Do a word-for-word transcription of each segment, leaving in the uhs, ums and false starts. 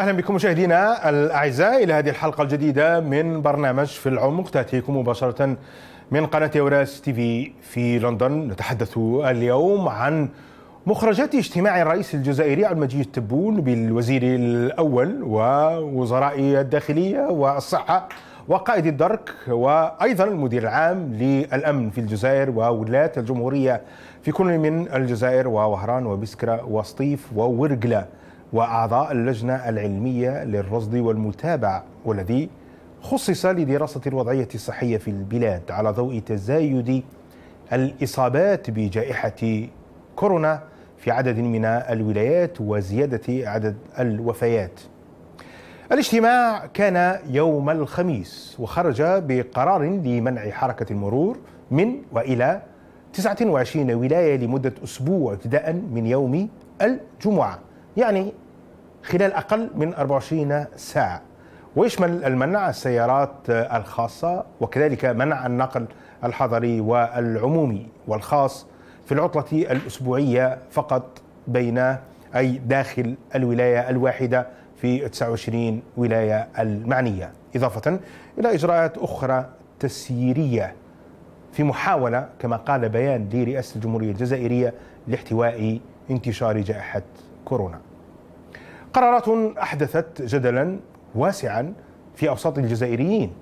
أهلا بكم مشاهدينا الأعزاء إلى هذه الحلقة الجديدة من برنامج في العمق، تأتيكم مباشرة من قناة أوراس تي في في لندن. نتحدث اليوم عن مخرجات اجتماع الرئيس الجزائري عبد المجيد تبون بالوزير الأول ووزراء الداخلية والصحة وقائد الدرك وأيضا المدير العام للأمن في الجزائر وولاة الجمهورية في كل من الجزائر ووهران وبسكرة وسطيف وورقلة، وأعضاء اللجنة العلمية للرصد والمتابعة والذي خصص لدراسة الوضعية الصحية في البلاد على ضوء تزايد الإصابات بجائحة كورونا في عدد من الولايات وزيادة عدد الوفيات. الاجتماع كان يوم الخميس وخرج بقرار لمنع حركة المرور من وإلى تسعة وعشرين ولاية لمدة أسبوع ابتداء من يوم الجمعة، يعني خلال أقل من أربعة وعشرين ساعة، ويشمل المنع السيارات الخاصة وكذلك منع النقل الحضري والعمومي والخاص في العطلة الأسبوعية فقط بين أي داخل الولاية الواحدة في تسعة وعشرين ولاية المعنية، إضافة إلى إجراءات أخرى تسييرية في محاولة كما قال بيان لرئاسة الجمهورية الجزائرية لاحتواء انتشار جائحة كورونا. قرارات أحدثت جدلا واسعا في أوساط الجزائريين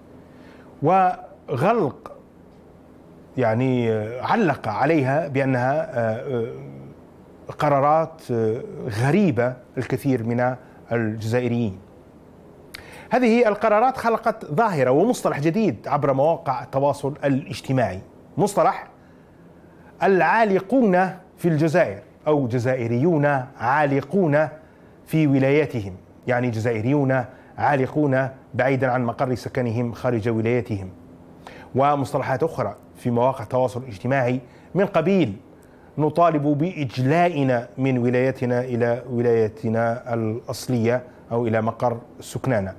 وغلق يعني علق عليها بأنها قرارات غريبة الكثير من الجزائريين. هذه القرارات خلقت ظاهرة ومصطلح جديد عبر مواقع التواصل الاجتماعي، مصطلح العالقون في الجزائر أو جزائريون عالقون في ولاياتهم، يعني جزائريون عالقون بعيدا عن مقر سكنهم خارج ولاياتهم، ومصطلحات أخرى في مواقع التواصل الاجتماعي من قبيل نطالب بإجلائنا من ولايتنا إلى ولايتنا الأصلية أو إلى مقر سكنانا.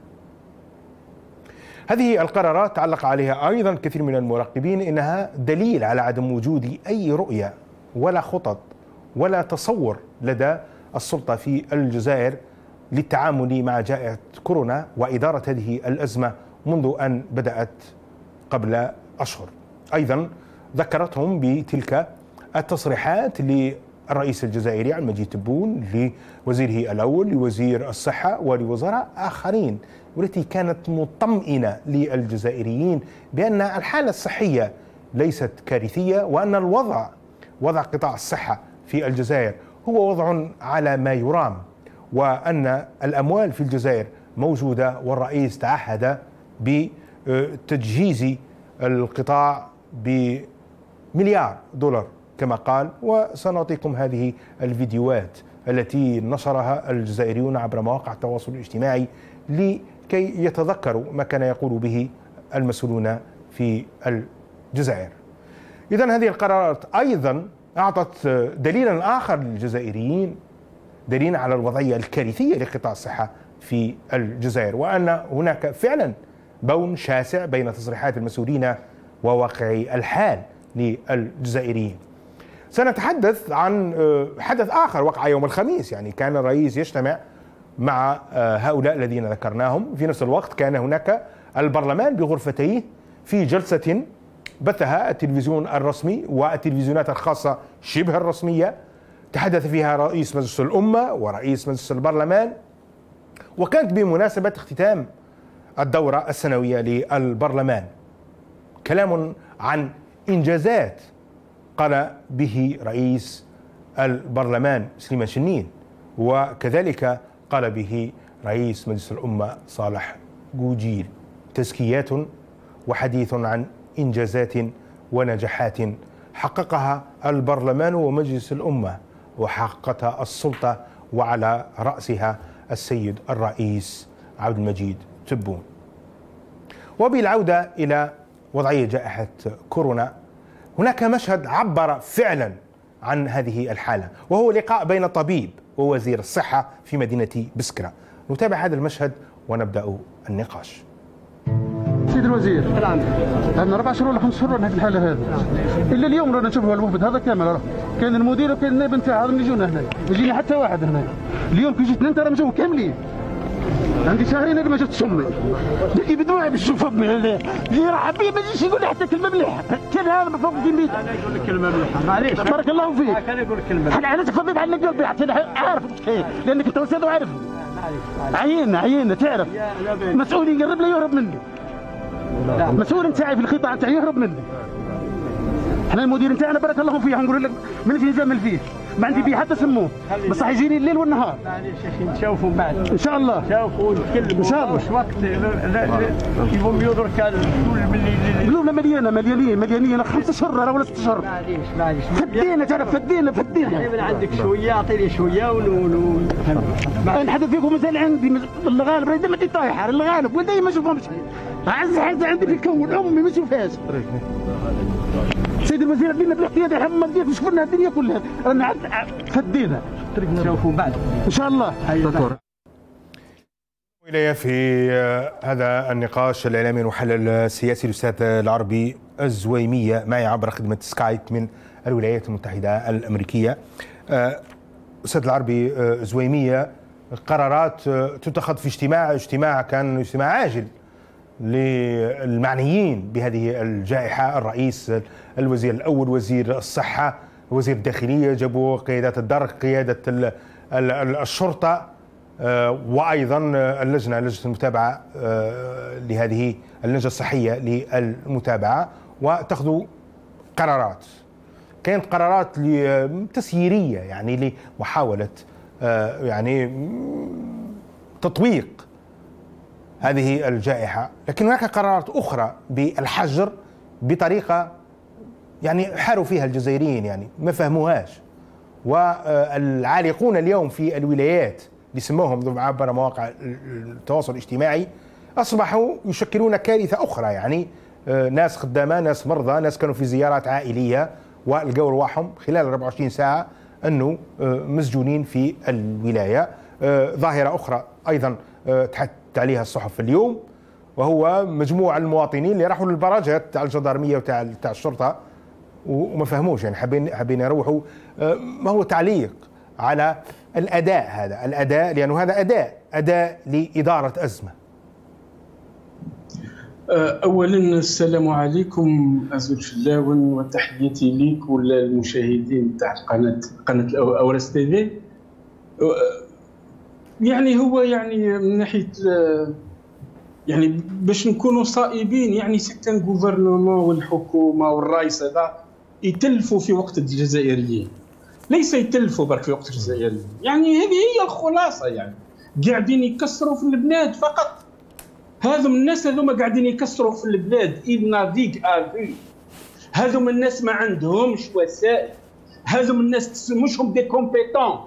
هذه القرارات علق عليها أيضا كثير من المراقبين إنها دليل على عدم وجود أي رؤية ولا خطط ولا تصور لدى السلطة في الجزائر للتعامل مع جائحة كورونا وإدارة هذه الأزمة منذ أن بدأت قبل أشهر. أيضا ذكرتهم بتلك التصريحات للرئيس الجزائري عبد المجيد تبون لوزيره الأول لوزير الصحة ولوزراء آخرين، والتي كانت مطمئنة للجزائريين بأن الحالة الصحية ليست كارثية وأن الوضع وضع قطاع الصحة في الجزائر هو وضع على ما يرام، وأن الأموال في الجزائر موجودة، والرئيس تعهد بتجهيز القطاع بمليار دولار كما قال. وسنعطيكم هذه الفيديوهات التي نشرها الجزائريون عبر مواقع التواصل الاجتماعي لكي يتذكروا ما كان يقول به المسؤولون في الجزائر. إذن هذه القرارات أيضا أعطت دليلا آخر للجزائريين، دليلا على الوضعية الكارثية لقطاع الصحة في الجزائر، وأن هناك فعلا بون شاسع بين تصريحات المسؤولين وواقع الحال للجزائريين. سنتحدث عن حدث آخر وقع يوم الخميس، يعني كان الرئيس يجتمع مع هؤلاء الذين ذكرناهم، في نفس الوقت كان هناك البرلمان بغرفتيه في جلسة بثها التلفزيون الرسمي والتلفزيونات الخاصة شبه الرسمية، تحدث فيها رئيس مجلس الأمة ورئيس مجلس البرلمان، وكانت بمناسبة اختتام الدورة السنوية للبرلمان. كلام عن إنجازات قال به رئيس البرلمان سليمان شنين، وكذلك قال به رئيس مجلس الأمة صالح جوجيل، تزكيات وحديث عن إنجازات ونجاحات حققها البرلمان ومجلس الأمة وحققتها السلطة وعلى رأسها السيد الرئيس عبد المجيد تبون. وبالعودة إلى وضعية جائحة كورونا، هناك مشهد عبر فعلا عن هذه الحالة، وهو لقاء بين طبيب ووزير الصحة في مدينة بسكرة. نتابع هذا المشهد ونبدأ النقاش. سيد الوزير، عندنا أربع شهور ولا خمس شهور هذه الحالة هذه، إلا اليوم رانا نشوفوا الوفد هذا كامل، راه كان المدير وكان النائب نتاعها اللي يجونا هنا، ما يجينا حتى واحد هنا. اليوم كي جيت انت راه مجاو كاملين، عندي شهرين اللي ما شفتش امي. بدي بدموعي باش نشوف امي. اللي يرحب بي ما يجيش يقول لي حتى كلمه مليحه. كان هذا من فوق جنبي. انا يقول لك كلمه مليحه معليش. بارك الله فيك. كان يقول لك كلمه. حنا علاش فضيت على قلبي حتى عارفك كيف لانك انت استاذ وعارف. عينا عينا تعرف. مسؤول يقرب لي يهرب مني. مسؤول نتاعي في القطاع نتاعي يهرب مني. احنا المدير نتاعنا بارك الله فيه نقول لك من فيه جمل فيه ما عندي بيه حتى سموه بصح يجيني الليل والنهار. معليش يا اخي نشوفوا بعد ان شاء الله نشوفوا ونتكلموا ان شاء الله. واش وقت يبغوا يدرك كل ملي قلوبنا مليانه مليانين مليانين خمسة اشهر ولا ست اشهر. معليش معليش فدينا تعرف فدينا فدينا. من عندك شويه اعطيني شويه ونو نحدث فيكم مازال عندي الغالب راهي ديما طايحه الغالب ودايما ما نشوفهمش. اعز حاجه عندي في الكون امي ما نشوفهاش. سيد الوزير عندنا بالاحتياط الحمى ديالك شفنا الدنيا كلها رانا فدينا. نشوفوا بعد ان شاء الله. إلي في هذا النقاش الإعلامي المحلل السياسي الأستاذ العربي الزويمية معي عبر خدمة سكايب من الولايات المتحدة الأمريكية. أستاذ العربي الزويمية، قرارات تتخذ في اجتماع اجتماع كان اجتماع عاجل للمعنيين بهذه الجائحة، الرئيس، الوزير الأول، وزير الصحة، وزير الداخلية، جابوا قيادات الدرك، قيادة الشرطة، وأيضا اللجنة لجنة المتابعة لهذه اللجنة الصحية للمتابعة، واتخذوا قرارات. كانت قرارات تسييرية يعني لمحاولة يعني تطويق هذه الجائحة، لكن هناك قرارات أخرى بالحجر بطريقة يعني حاروا فيها الجزائريين يعني ما فهموهاش. والعالقون اليوم في الولايات اللي سموهم عبر مواقع التواصل الاجتماعي أصبحوا يشكلون كارثة أخرى، يعني ناس خدامة، ناس مرضى، ناس كانوا في زيارات عائلية ولقوا رواحهم خلال أربعة وعشرين ساعة أنه مسجونين في الولاية. ظاهرة أخرى أيضا تحدث عليها الصحف اليوم، وهو مجموعة المواطنين اللي راحوا للبراجات تاع الجدارمية وتاع تاع الشرطة وما فهموش، يعني حابين حابين يروحوا. ما هو تعليق على الأداء هذا الأداء لأنه هذا أداء أداء لإدارة أزمة. أولا السلام عليكم أزول شلاون، وتحياتي ليك وللمشاهدين تاع قناة قناة أوراس تيفي. يعني هو يعني من ناحية يعني باش نكونوا صائبين، يعني سيتان غوفرنمون والحكومة والرئيس هذا يتلفوا في وقت الجزائريين، ليس يتلفوا برك في وقت الجزائريين. يعني هذه هي الخلاصة، يعني قاعدين يكسروا في البلاد فقط. هذم الناس هذوما قاعدين يكسروا في البلاد إل نافيغ افي. هذوما الناس ما عندهمش وسائل، هذوما الناس مش هم دي كومبيتون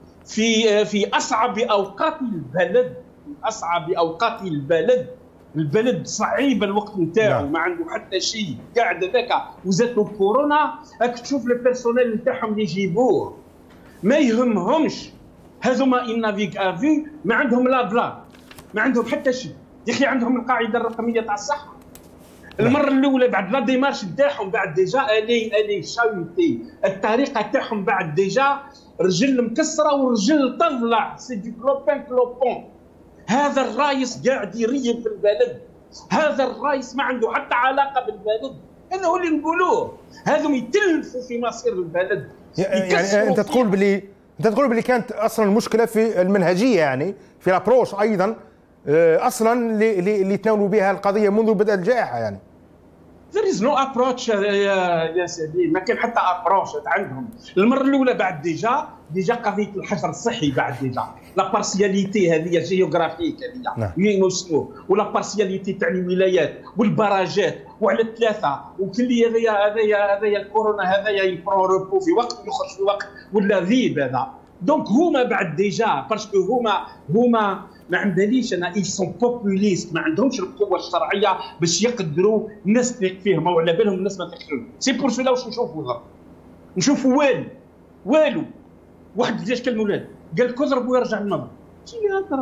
في في اصعب اوقات البلد، اصعب اوقات البلد. البلد صعيب الوقت نتاعو، ما عنده حتى شيء، قاعد هذاك وزاتو كورونا. راك تشوف البيرسونيل نتاعهم اللي يجيبوه ما يهمهمش. هذوما إل نافيغ افي، ما عندهم لا بلا، ما عندهم حتى شيء. يا اخي عندهم القاعده الرقميه تاع الصحه. المره الاولى بعد لا ديمارش نتاعهم، بعد ديجا الي الي شاوتي الطريقه تاعهم، بعد ديجا رجل مكسره ورجل طلع سي دي كلوبين كلوبون. هذا الرايس قاعد يريب في البلد، هذا الرايس ما عنده حتى علاقه بالبلد. انا هو اللي نقولوه، هذم يتلفوا في مصير البلد. يعني انت تقول بلي انت تقول بلي كانت اصلا المشكله في المنهجيه، يعني في الابروش ايضا اصلا اللي تناولوا بها القضيه منذ بدء الجائحه. يعني there is no approach يا يا سيدي، ما كان حتى ابروش عندهم. المره الاولى بعد ديجا ديجا قضيه الحجر الصحي، بعد ديجا لا بارسياليتي هذه جيوغرافيك هذه اللي اسمه، ولا بارسياليتي تاع الولايات والبراجات وعلى الثلاثه، وكلي هذايا هذايا هذايا الكورونا هذايا يبرون روبو في وقت يخرج في وقت ولا ذيب هذا. دونك هما بعد ديجا باسكو هما هما ما عندنيش انا اي سون بوبوليست، ما عندهمش القوه الشرعيه باش يقدروا الناس تثق فيهم وعلى بالهم الناس ما تثقش. سي بور سولا واش نشوفوا ضرب، نشوفوا والو والو. واحد جاش كلمه ولاد قال لك اضرب ويرجع المرض. شي هضره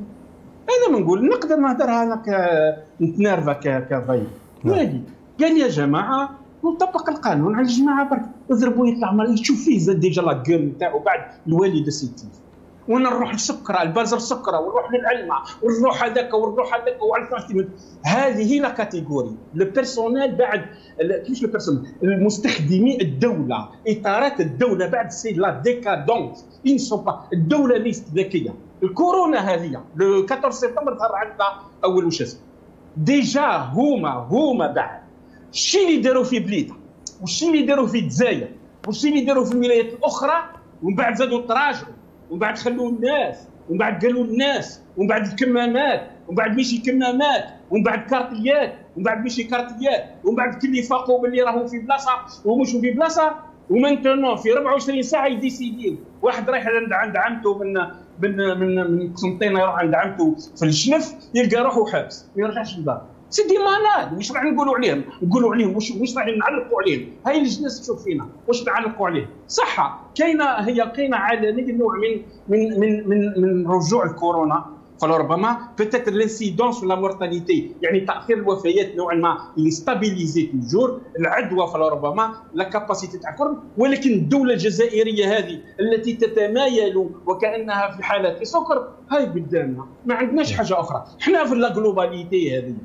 انا ما نقول نقدر نهضرها انا نتنرفا كضيف وادي. قال يا جماعه نطبق القانون على الجماعه برك، اضربوا يطلع مريض. شوف فيه زاد ديجا لا كول نتاعو بعد الوالده سيتي. وانا نروح للسكره البازر السكره ونروح للعلمه ونروح هذاك ونروح هذاك وعلى هذه هي لا كاتيجوري لو بيرسونيل بعد كيفاش لو بيرسونيل المستخدمي الدوله اطارات الدوله بعد سي لا ديكادونس ان سو با الدوله ليست ذكيه. الكورونا هذه لو أربعطاش سبتمبر ظهر عندنا اول واش اسمه ديجا هما هما بعد الشيء اللي داروا في بليده والشيء اللي داروا في الجزائر والشيء اللي داروا في الولايات الاخرى ومن بعد زادوا تراجعوا ومن بعد خلوا الناس ومن بعد قالوا الناس ومن بعد الكمامات ومن بعد ماشي كمامات ومن بعد كارتيات ومن بعد ماشي كارتيات ومن بعد كل اللي فاقوا باللي راهو في بلاصه ومش في بلاصه ومنتنو في أربعة وعشرين ساعه يديسيديو واحد رايح عند عند عمته من من من من قسنطينه يروح عند عمته في الشنف يلقى روحه حابس ما يرجعش للدار. سيدي مالاد واش راح نقولوا عليهم؟ نقولوا عليهم واش واش راح نعلقوا عليهم؟ هاي الناس تشوف فينا واش نعلقوا عليه؟ صح كاينه هي كاينه عالميا نوع من من من من, من رجوع الكورونا فربما بتاتر لانسيدونس ولا مورتاليتي يعني تاخير الوفيات نوعا ما اللي ستابيليزي توجور العدوى فربما لا كاباسيتي تاع كورونا ولكن الدوله الجزائريه هذه التي تتمايل وكانها في حاله سكر هاي قدامنا ما عندناش حاجه اخرى. احنا في لا جلوباليتي هذه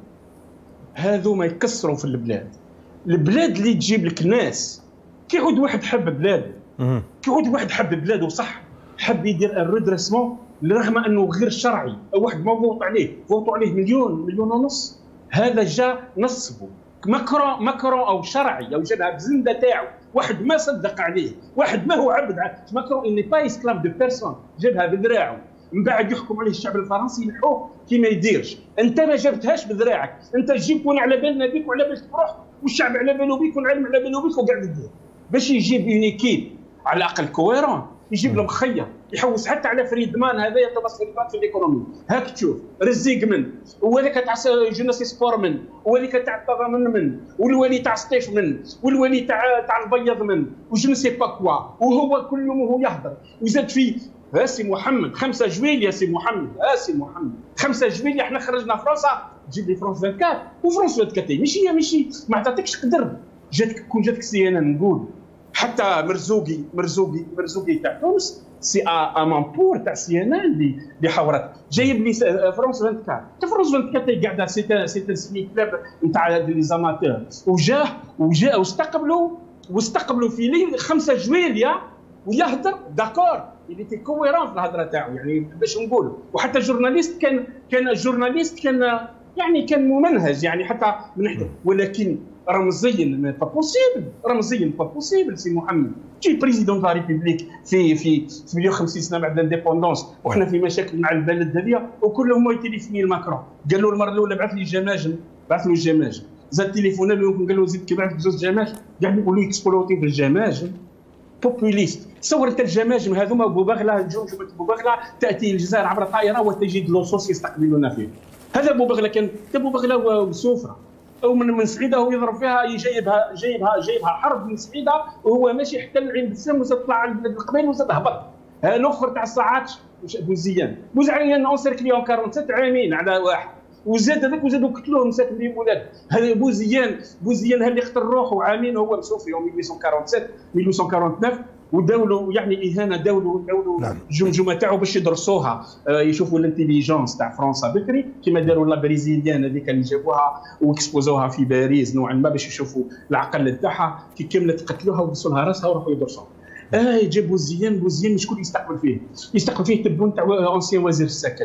هذو ما يكسروا في البلاد. البلاد اللي تجيب لك ناس كيعود واحد حب بلاده كيعود واحد حب بلاده صح حب يدير الريدريسمون رغم انه غير شرعي او واحد ما فوت عليه فوتوا عليه مليون مليون ونص هذا جا نصبه ماكرون ماكرون او شرعي او جابها بزنده تاعو واحد ما صدق عليه واحد ما هو عبد ماكرون اني با اسكلاف دو بيرسون جابها بذراعه من بعد يحكم عليه الشعب الفرنسي يلحوه كي ما يديرش. انت ما جبتهاش بذراعك انت تجيب كون على بالنا بيك وعلى باش تروح والشعب على باله بيك والعلم على باله بيك وقاعد تدير باش يجيب اونيكيب على الاقل كويرون يجيب له مخير يحوس حتى على فريدمان هذا يتبص في الايكونومي هاك تشوف رزيق من وهذاك تاع جوناسي سبور من وهذيك تاع التضامن من والولي تاع سطيف من والولي تاع تاع البيض من وجو سي با كوا وهو كل يوم وهو يهضر وزاد فيه يا سي محمد خمسة جويل يا سي محمد يا سي محمد خمسة جويل احنا خرجنا فرنسا تجيب لي فرنسا أربعة وعشرين وفرنسا أربعة وعشرين ماشي ماشي ما عطاتكش قدر جاتك كون جاتك سي انا نقول حتى مرزوقي مرزوقي مرزوقي تاع تونس سي امامبور تاع سي ان ان اللي اللي حورت جايب لي فرنسا أربعة وعشرين حتى فرنسا أربعة وعشرين قاعده سي سي سمي كلاب نتاع لي زاماتور وجاه وجا واستقبلوا واستقبلوا في ليل خمسة جويليا ويهدر داكور اللي تي كويرون في الهضره تاعو يعني باش نقولوا وحتى جورناليست كان كان جورناليست كان يعني كان ممنهج يعني حتى من ناحيه ولكن رمزيا با بوسيبل رمزيا با بوسيبل سي محمد تجي بريزيدون تاع ريبوبليك في في في مئة وخمسين سنه بعد الانديبوندونس وحنا في مشاكل مع البلد هذيا وكلهم يتليفوني لماكرون قال له المره الاولى بعث لي جماجم بعث له الجماجم زاد تليفون له قال له زيد كي بعث زوج جماجم قاعد يقولوا اكسبلوتي في الجماجم بوبوليست. تصور انت الجماجم هذوما بوبغله جمجمه بوبغله تاتي الجزائر عبر طائره وتجد لصوص يستقبلون فيه. هذا بوبغله كان بوبغله وسفره او من من سعيده هو يضرب فيها جايبها جايبها جايبها حرب من سعيده وهو ماشي حتى العين بسام وزاد طلع على البلاد القبيل وزاد هبط. الاخر تاع الساعات بوزيان بوزيان اونسيركلي اون أربعة وأربعين عامين على واحد وزاد هذاك وزادوا قتلوه مساكن بهم ولاد. هذا بوزيان بوزيان هذا اللي قتل روحه عامين هو مسوفي يوم ألف وثمانمئة وسبعة وأربعين ألف وثمانمئة وثمانية وأربعين وداولوا يعني اهانه داولوا داولوا نعم. الجمجمه تاعو باش يدرسوها آه يشوفوا الانتيليجونس تاع فرنسا بكري كما داروا لا بريزيليان هذيك اللي جابوها واكسبوزوها في باريس نوعا ما باش يشوفوا العقل تاعها كي كملت قتلوها وبصوا لها راسها وراحوا يدرسوها. اه جابوا زيان بوزيان شكون يستقبل فيه؟ يستقبل فيه تبون تاع اونسيان وزير السكن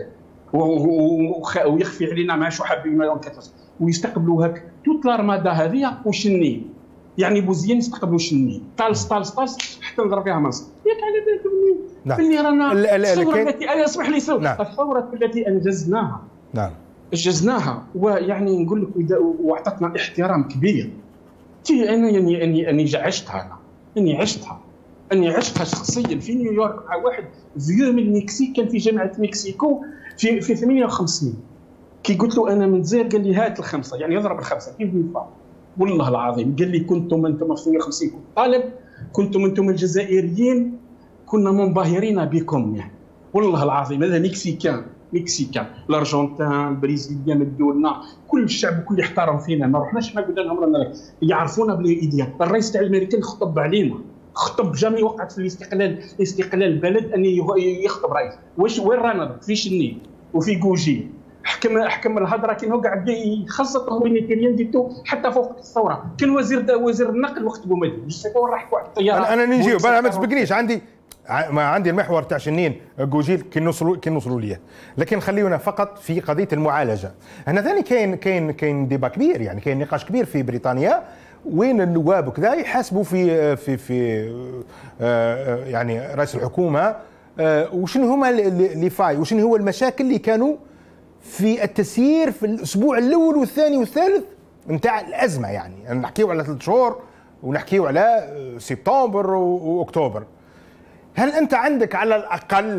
ويخفي علينا مع شو حابين ويستقبلوا هك توت لارمادا هذه وشني يعني بوزيان يستقبلوا شني طالس طالس طالس حتى نضرب فيها مصر ياك على بالك مني باللي رانا الثوره التي انا اسمح لي سو نعم. الثوره التي انجزناها نعم انجزناها ويعني نقول لك واعطتنا احترام كبير تي انا يعني اني اني عشتها انا اني عشتها اني عشتها شخصيا في نيويورك مع واحد فيو من المكسيك كان في جامعه مكسيكو في في ثمانية وخمسين كي قلت له انا من الجزائر قال لي هات الخمسه يعني يضرب الخمسه كيف ينفع والله العظيم قال لي كنتم انتم في ثمانية وخمسين كنت طالب كنتم انتم الجزائريين كنا منبهرين بكم يعني والله العظيم هذا مكسيكان مكسيكان الارجنتين البرازيليين مدولنا كل الشعب كل يحترم فينا ما رحناش حنا قلنا لهم رانا يعرفونا بالايديا الرئيس تاع الامريكان خطب علينا خطب جامي وقعت في الاستقلال استقلال البلد ان يخطب رئيس. واش وين رانا في شني وفي كوجي حكم حكم الهضره كان هو قاعد يخصط هومينيتيريان ديتو حتى فوق الثوره. كان وزير وزير النقل وقت بومدين جو وين راح واحد الطياره. انا, أنا نجيو ما تسبقنيش عندي ما عندي المحور تاع شنين كوجيل كي نوصلوا كي نوصلوا ليه، لكن خلينا فقط في قضيه المعالجه. هنا ثاني كاين كاين كاين ديبا كبير، يعني كاين نقاش كبير في بريطانيا وين النواب وكذا يحاسبوا في في في آه يعني رئيس الحكومه آه وشنو هما اللي فاي وشنو هو المشاكل اللي كانوا في التسيير في الاسبوع الاول والثاني والثالث نتاع الازمه. يعني نحكيو على ثلاث شهور ونحكيو على سبتمبر واكتوبر. هل انت عندك على الاقل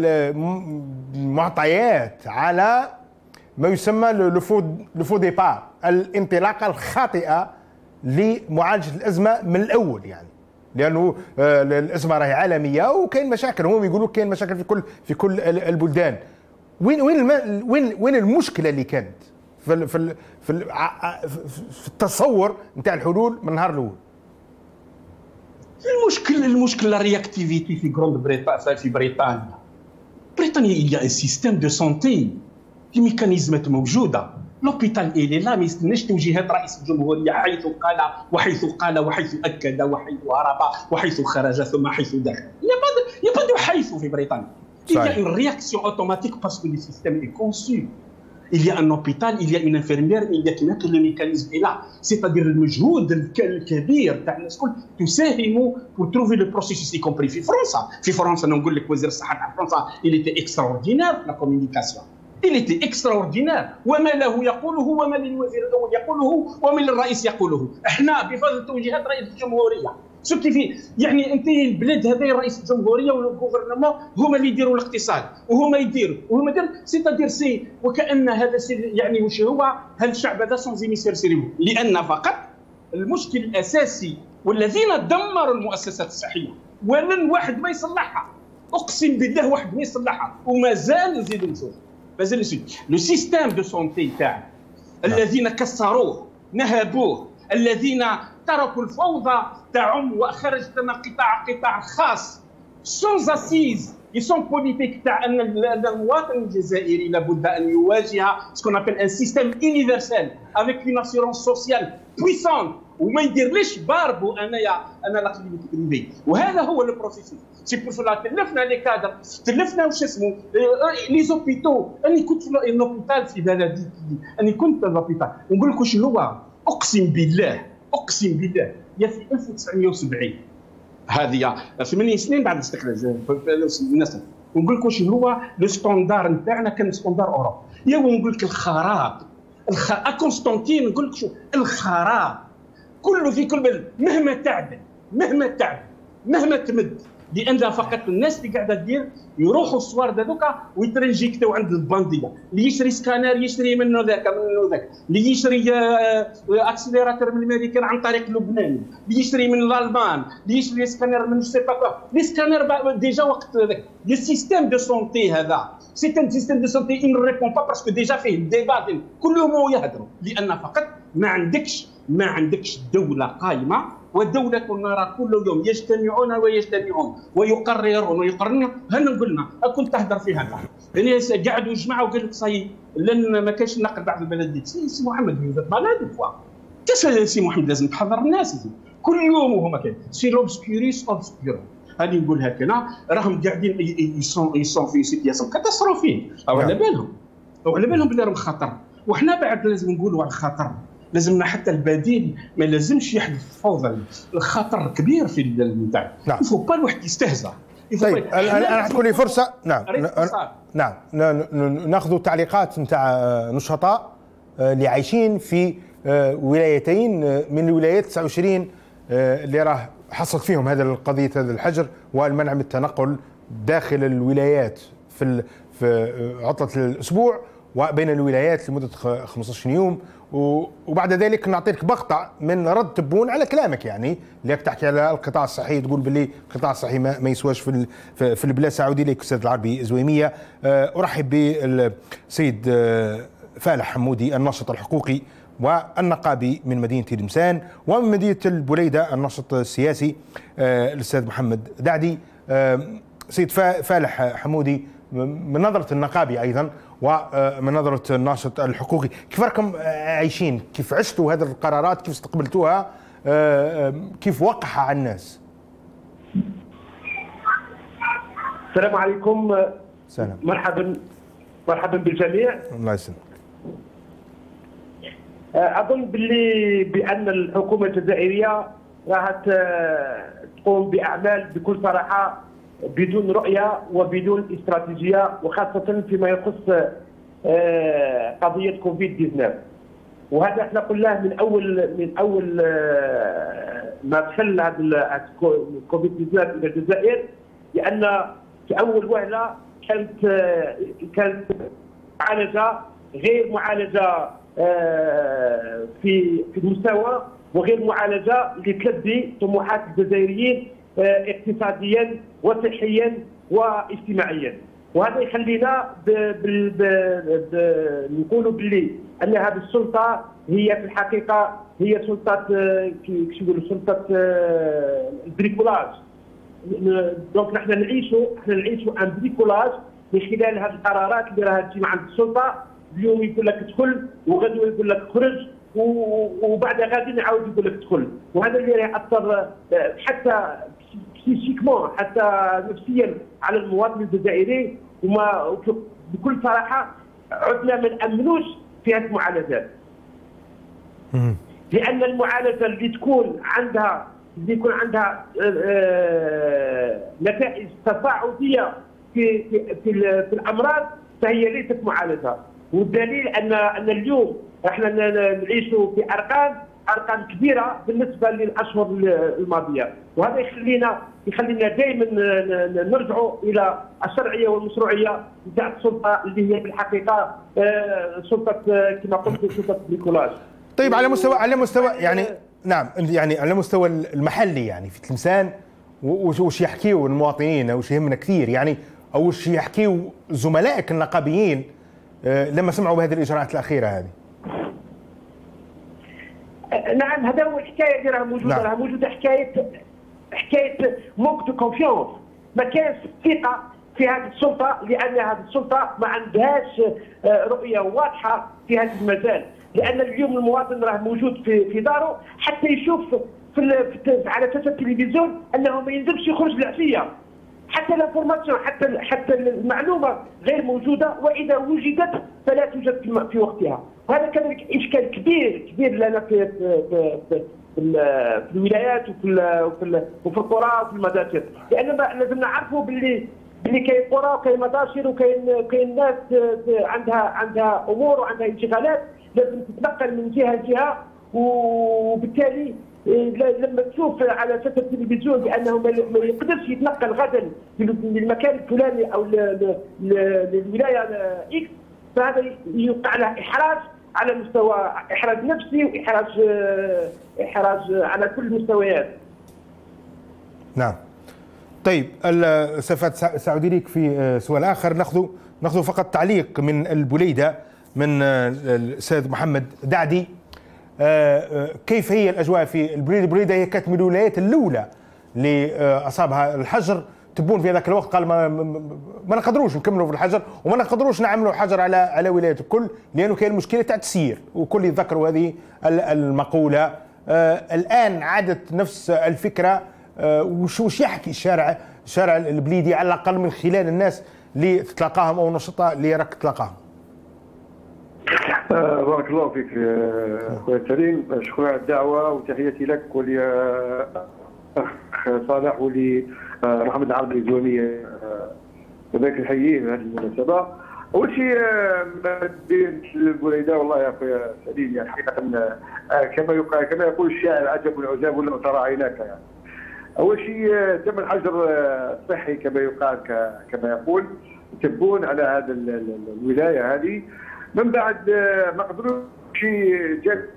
معطيات على ما يسمى لو فو ديبار، الانطلاقه الخاطئه لمعالجه الازمه من الاول؟ يعني لانه الازمه راهي عالميه وكاين مشاكل، هم يقولوا كاين مشاكل في كل في كل البلدان. وين وين وين وين المشكله اللي كانت في في في, في التصور نتاع الحلول من النهار الاول؟ المشكل المشكل لا رياكتيفيتي في غروند بريطانيا في بريطانيا. بريطانيا il y a un système de santé في ميكانيزمات موجوده. لوبيتال إلي لا ما يستناش توجيهات رئيس الجمهوريه حيث قال وحيث قال وحيث اكد وحيث هرب وحيث خرج ثم حيث دخل. يا با دو حيث في بريطانيا. Il y a une réaction automatique parce que le système est conçu. Il y a un hôpital, il y a une infirmière, il y a que le mécanisme est là. C'est-à-dire المجهود الكبير تاع الناس الكل تساهم pour trouver le processus y compris في فرنسا. في فرنسا نقول لك وزير الصحة تاع فرنسا il était extraordinaire في la communication. Il était extraordinaire. وما له يقوله وما للوزير الأول يقوله وما للرئيس يقوله. احنا بفضل توجيهات رئيس الجمهورية. شفتي في يعني انت البلاد هذه رئيس الجمهوريه والغوفرنمون هما اللي يديروا الاقتصاد وهما يديروا وهما يديروا سيتادير سي وكان هذا يعني واش هو هل الشعب هذا سونزي ميسير سيريو لان فقط المشكل الاساسي والذين دمروا المؤسسات الصحيه ولن واحد ما يصلحها. اقسم بالله واحد ما يصلحها وما زال نزيد نشوف مازال نزيد لو سيستيم دو سونتي تاعنا الذين كسروه نهبوه الذين تركوا الفوضى تعم وخرجت لنا قطاع قطاع خاص سونز اسيز يسون بوليتيك تاع ان المواطن الجزائري لابد ان يواجه سكون ابل ان سيستيم يونيفرسال افيك اون اسيورونس سوسيال بويسون وما يديرليش باربو انايا انا لا كلينيك بريفي. وهذا هو لو بروسيسور. سي بور سولا تلفنا لي كادر تلفنا واش اسمه لي زوبيتو. اني كنت في لوبيتال في بلدي اني كنت في لوبيتال ونقول لكم شنو هو اقسم بالله اقسم بالله يا في ألف وتسعمائة وسبعين هذه ثمانية سنين بعد الاستقلال الناس ونقول لكم شنو هو لو ستاندار نتاعنا كان ستاندار اوروبا. يا ونقول لك الخراب الخ كونستانتين نقول لك شو الخراب كله في كل بلد مهما تعدل مهما تعدل مهما تمد لان فقط الناس اللي قاعده تدير يروحوا الصوار هذوكا ويترنجيكتو عند البانديه اللي يشري سكانر يشري منه ذاك منه ذاك اللي يشري اكسليراتور من الامريكان عن طريق لبنان اللي يشري من الالمان اللي يشري سكانر من سي با لي سكانر ديجا وقت ذاك لو سيستيم دو سونتي هذا سي ان سيستيم دو سونتي ان ريبون با باسكو ديجا فيه الديبات كلهم يهضروا لان فقط ما عندكش ما عندكش دوله قائمه والدولة نرى كل يوم يجتمعون ويجتمعون ويقررون ويقررون. هل قلنا كنت تهدر في هذا يعني قعدوا يجمعوا وقال لك صاي لن ما كانش نقل بعض البلديات. سي محمد يوجد مالادي فوا كاش سي محمد لازم تحضر الناس كل يوم وهما كاين سي لوبسكيوريس اوبسكيور. هذه نقولها كنا راهم قاعدين يصون يصون في سيتياسيون كاتاستروفي او على بالهم او على بالهم بلي راهم خطر. وحنا بعد لازم نقولوا على الخطر لازمنا حتى البديل ما لازمش يحدث فوضى. الخطر كبير في النتاع. نعم. يفو با الواحد يستهزأ. طيب انا راح تكون لي فرصه. نعم نعم ناخذ تعليقات نتاع نشطاء اللي عايشين في ولايتين من الولايات تسعة وعشرين اللي راه حصلت فيهم هذا القضيه هذا الحجر والمنع من التنقل داخل الولايات في في عطله الاسبوع وبين الولايات لمده خمسة عشر يوم. وبعد ذلك نعطيك مقطع من رد تبون على كلامك يعني اللي تحكي على القطاع الصحي تقول باللي القطاع الصحي ما, ما يسواش في في البلاد. سعودي لك استاذ العربي زويميه. ارحب بالسيد فالح حمودي الناشط الحقوقي والنقابي من مدينة تلمسان، ومن مدينة البليدة الناشط السياسي الأستاذ محمد دعدي. سيد فالح حمودي، من نظرة النقابي أيضا ومن نظرة الناشط الحقوقي، كيف راكم عايشين؟ كيف عشتوا هذه القرارات؟ كيف استقبلتوها؟ كيف وقعها على الناس؟ السلام عليكم. سلام. مرحبا مرحبا بالجميع. الله يسلمك. اظن باللي بان الحكومه الجزائريه راح تقوم باعمال بكل صراحه بدون رؤيه وبدون استراتيجيه، وخاصه فيما يخص قضيه كوفيد تسعة عشر. وهذا احنا قلناه من اول من اول ما دخل هذا كوفيد تسعة عشر الى الجزائر، لان في اول وهله كانت كانت معالجه غير معالجه في في المستوى، وغير معالجه لتلبي طموحات الجزائريين اقتصاديا وصحيا واجتماعيا. وهذا يخلينا نقولوا باللي ان هذه السلطه هي في الحقيقه هي سلطه كيف يقولوا سلطه البريكولاج. دونك نحن نعيشوا نحن نعيشوا ان بريكولاج من خلال هذه القرارات اللي راها تجي عند السلطه. اليوم يقول لك ادخل، وغدوه يقول لك خرج، وبعد غد يعاود يقول لك ادخل. وهذا اللي راح ياثر حتى بسيكمون حتى نفسيا على المواطن الجزائري. وما بكل صراحه عدنا ما نامنوش في هذه المعالجات، لان المعالجه اللي تكون عندها اللي يكون عندها نتائج تصاعديه في في في, في الامراض فهي ليست معالجه. والدليل ان ان اليوم احنا نعيشوا في ارقام ارقام كبيره بالنسبه للاشهر الماضيه. وهذا يخلينا يخلينا دائما نرجعوا الى الشرعيه والمشروعيه نتاع السلطه اللي هي في الحقيقه سلطه كما قلت سلطه بريكولاج. طيب على مستوى على مستوى يعني نعم يعني على مستوى المحلي يعني في تلمسان وش يحكيوا المواطنين وش يهمنا كثير يعني او وش يحكيوا زملائك النقابيين لما سمعوا بهذه الاجراءات الاخيره هذه؟ نعم هذا هو الحكايه اللي راها موجوده. راها موجوده حكايه حكايه موك دو كونفيونس. ما كانش ثقه في هذه السلطه، لان هذه السلطه ما عندهاش رؤيه واضحه في هذا المجال. لان اليوم المواطن راه موجود في في داره حتى يشوف في, في على شاشه التلفزيون انه ما ينزلش يخرج العشيه. حتى الانفورماسيون حتى حتى المعلومه غير موجوده، واذا وجدت فلا توجد في وقتها. وهذا كان اشكال كبير كبير لنا في في, في, في, في الولايات وفي وفي, وفي القرى وفي المداشر. لان لازم نعرفوا باللي باللي كاين قرى وكاين مداشر وكاين كاين ناس عندها عندها امور وعندها انشغالات لازم تتنقل من جهه لجهه. وبالتالي لما تشوف على شاشه التلفزيون بانه ما يقدرش يتنقل غدا للمكان الفلاني او للولايه اكس، فهذا يوقع له احراج على مستوى احراج نفسي واحراج احراج على كل المستويات. نعم. طيب سوف سأعود لك في سؤال اخر. ناخذ ناخذ فقط تعليق من البليده من الاستاذ محمد دعدي. كيف هي الاجواء في البليده؟ البليده هي كانت من الولايات الاولى اللي اصابها الحجر. تبون في ذاك الوقت قال ما, ما نقدروش نكملوا في الحجر وما نقدروش نعملوا حجر على على ولايات الكل، لانه كاين المشكله تاع التسيير، وكل يتذكروا هذه المقوله. الان عادت نفس الفكره. وش وش يحكي الشارع الشارع البليدي على الاقل من خلال الناس اللي تتلاقاهم او النشطاء اللي راك تلاقاهم؟ آه بارك الله فيك اخويا كريم، شكرا على الدعوه وتحياتي لك ولي اخ صالح ولي محمد العربي الزواميه كذلك نحييه بهذه المناسبه. اول شيء مدينه البليده والله يا اخويا سليم يعني حقيقه كما يقال كما يقول الشاعر عجب العجاب ولا ترى عيناك يعني. اول شيء تم الحجر الصحي كما يقال كما يقول يتبون على هذا الولايه هذه. من بعد ما قدروش جاب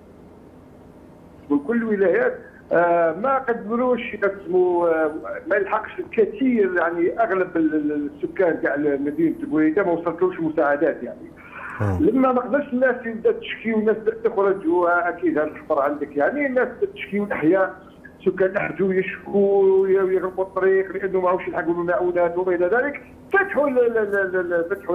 من كل الولايات ما قدروش يقسموا ما يلحقش الكثير يعني اغلب السكان تاع مدينه البليده ما وصلتلوش مساعدات يعني. لما ما قدرش الناس تبدا تشكي والناس تخرج، واكيد هذا الخطر عندك يعني الناس تشكي والاحياء سكان احجوا يشكوا ويغلقوا الطريق لانه ما عرفوش يلحقوا المعونات وما الى ذلك، فتحوا فتحوا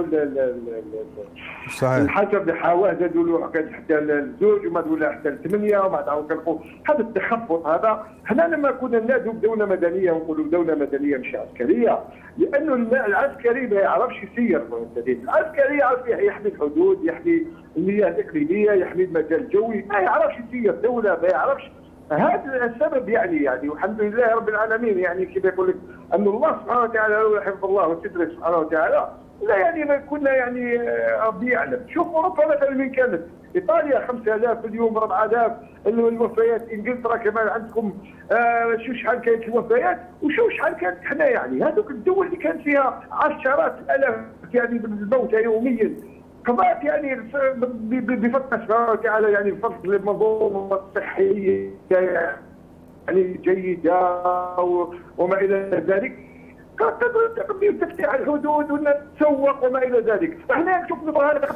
الحجر بحواه زادوا له حتى الزوج وما ولا حتى الثمانيه وما عاود كنلقوا هذا التخبط هذا. حنا لما كنا ننادوا بدوله مدنيه ونقولوا دوله مدنيه مش عسكريه، لانه العسكري ما يعرفش يسير، العسكري يعرف يحمي الحدود، يحمي المياه الاقليميه، يحمي المجال الجوي، ما يعرفش يسير دوله، ما يعرفش. هذا السبب يعني يعني والحمد لله رب العالمين يعني كيف يقول لك ان الله سبحانه وتعالى لو حفظ الله وستره سبحانه وتعالى لا يعني ما كنا يعني ربي يعلم. شوف اوروبا مثلا من كانت ايطاليا خمسة آلاف اليوم أربعة آلاف الوفيات، انجلترا كمان عندكم آه شو شحال كانت الوفيات وشو شحال كانت حنا يعني هذوك الدول اللي كانت فيها عشرات الالاف يعني الموتى يوميا قضاء يعني بفضل سبحانه وتعالى يعني بفضل المنظومه الصحيه يعني جيده وما الى ذلك، تقدر تفتح الحدود ونتسوق وما الى ذلك. احنا نشوف هذا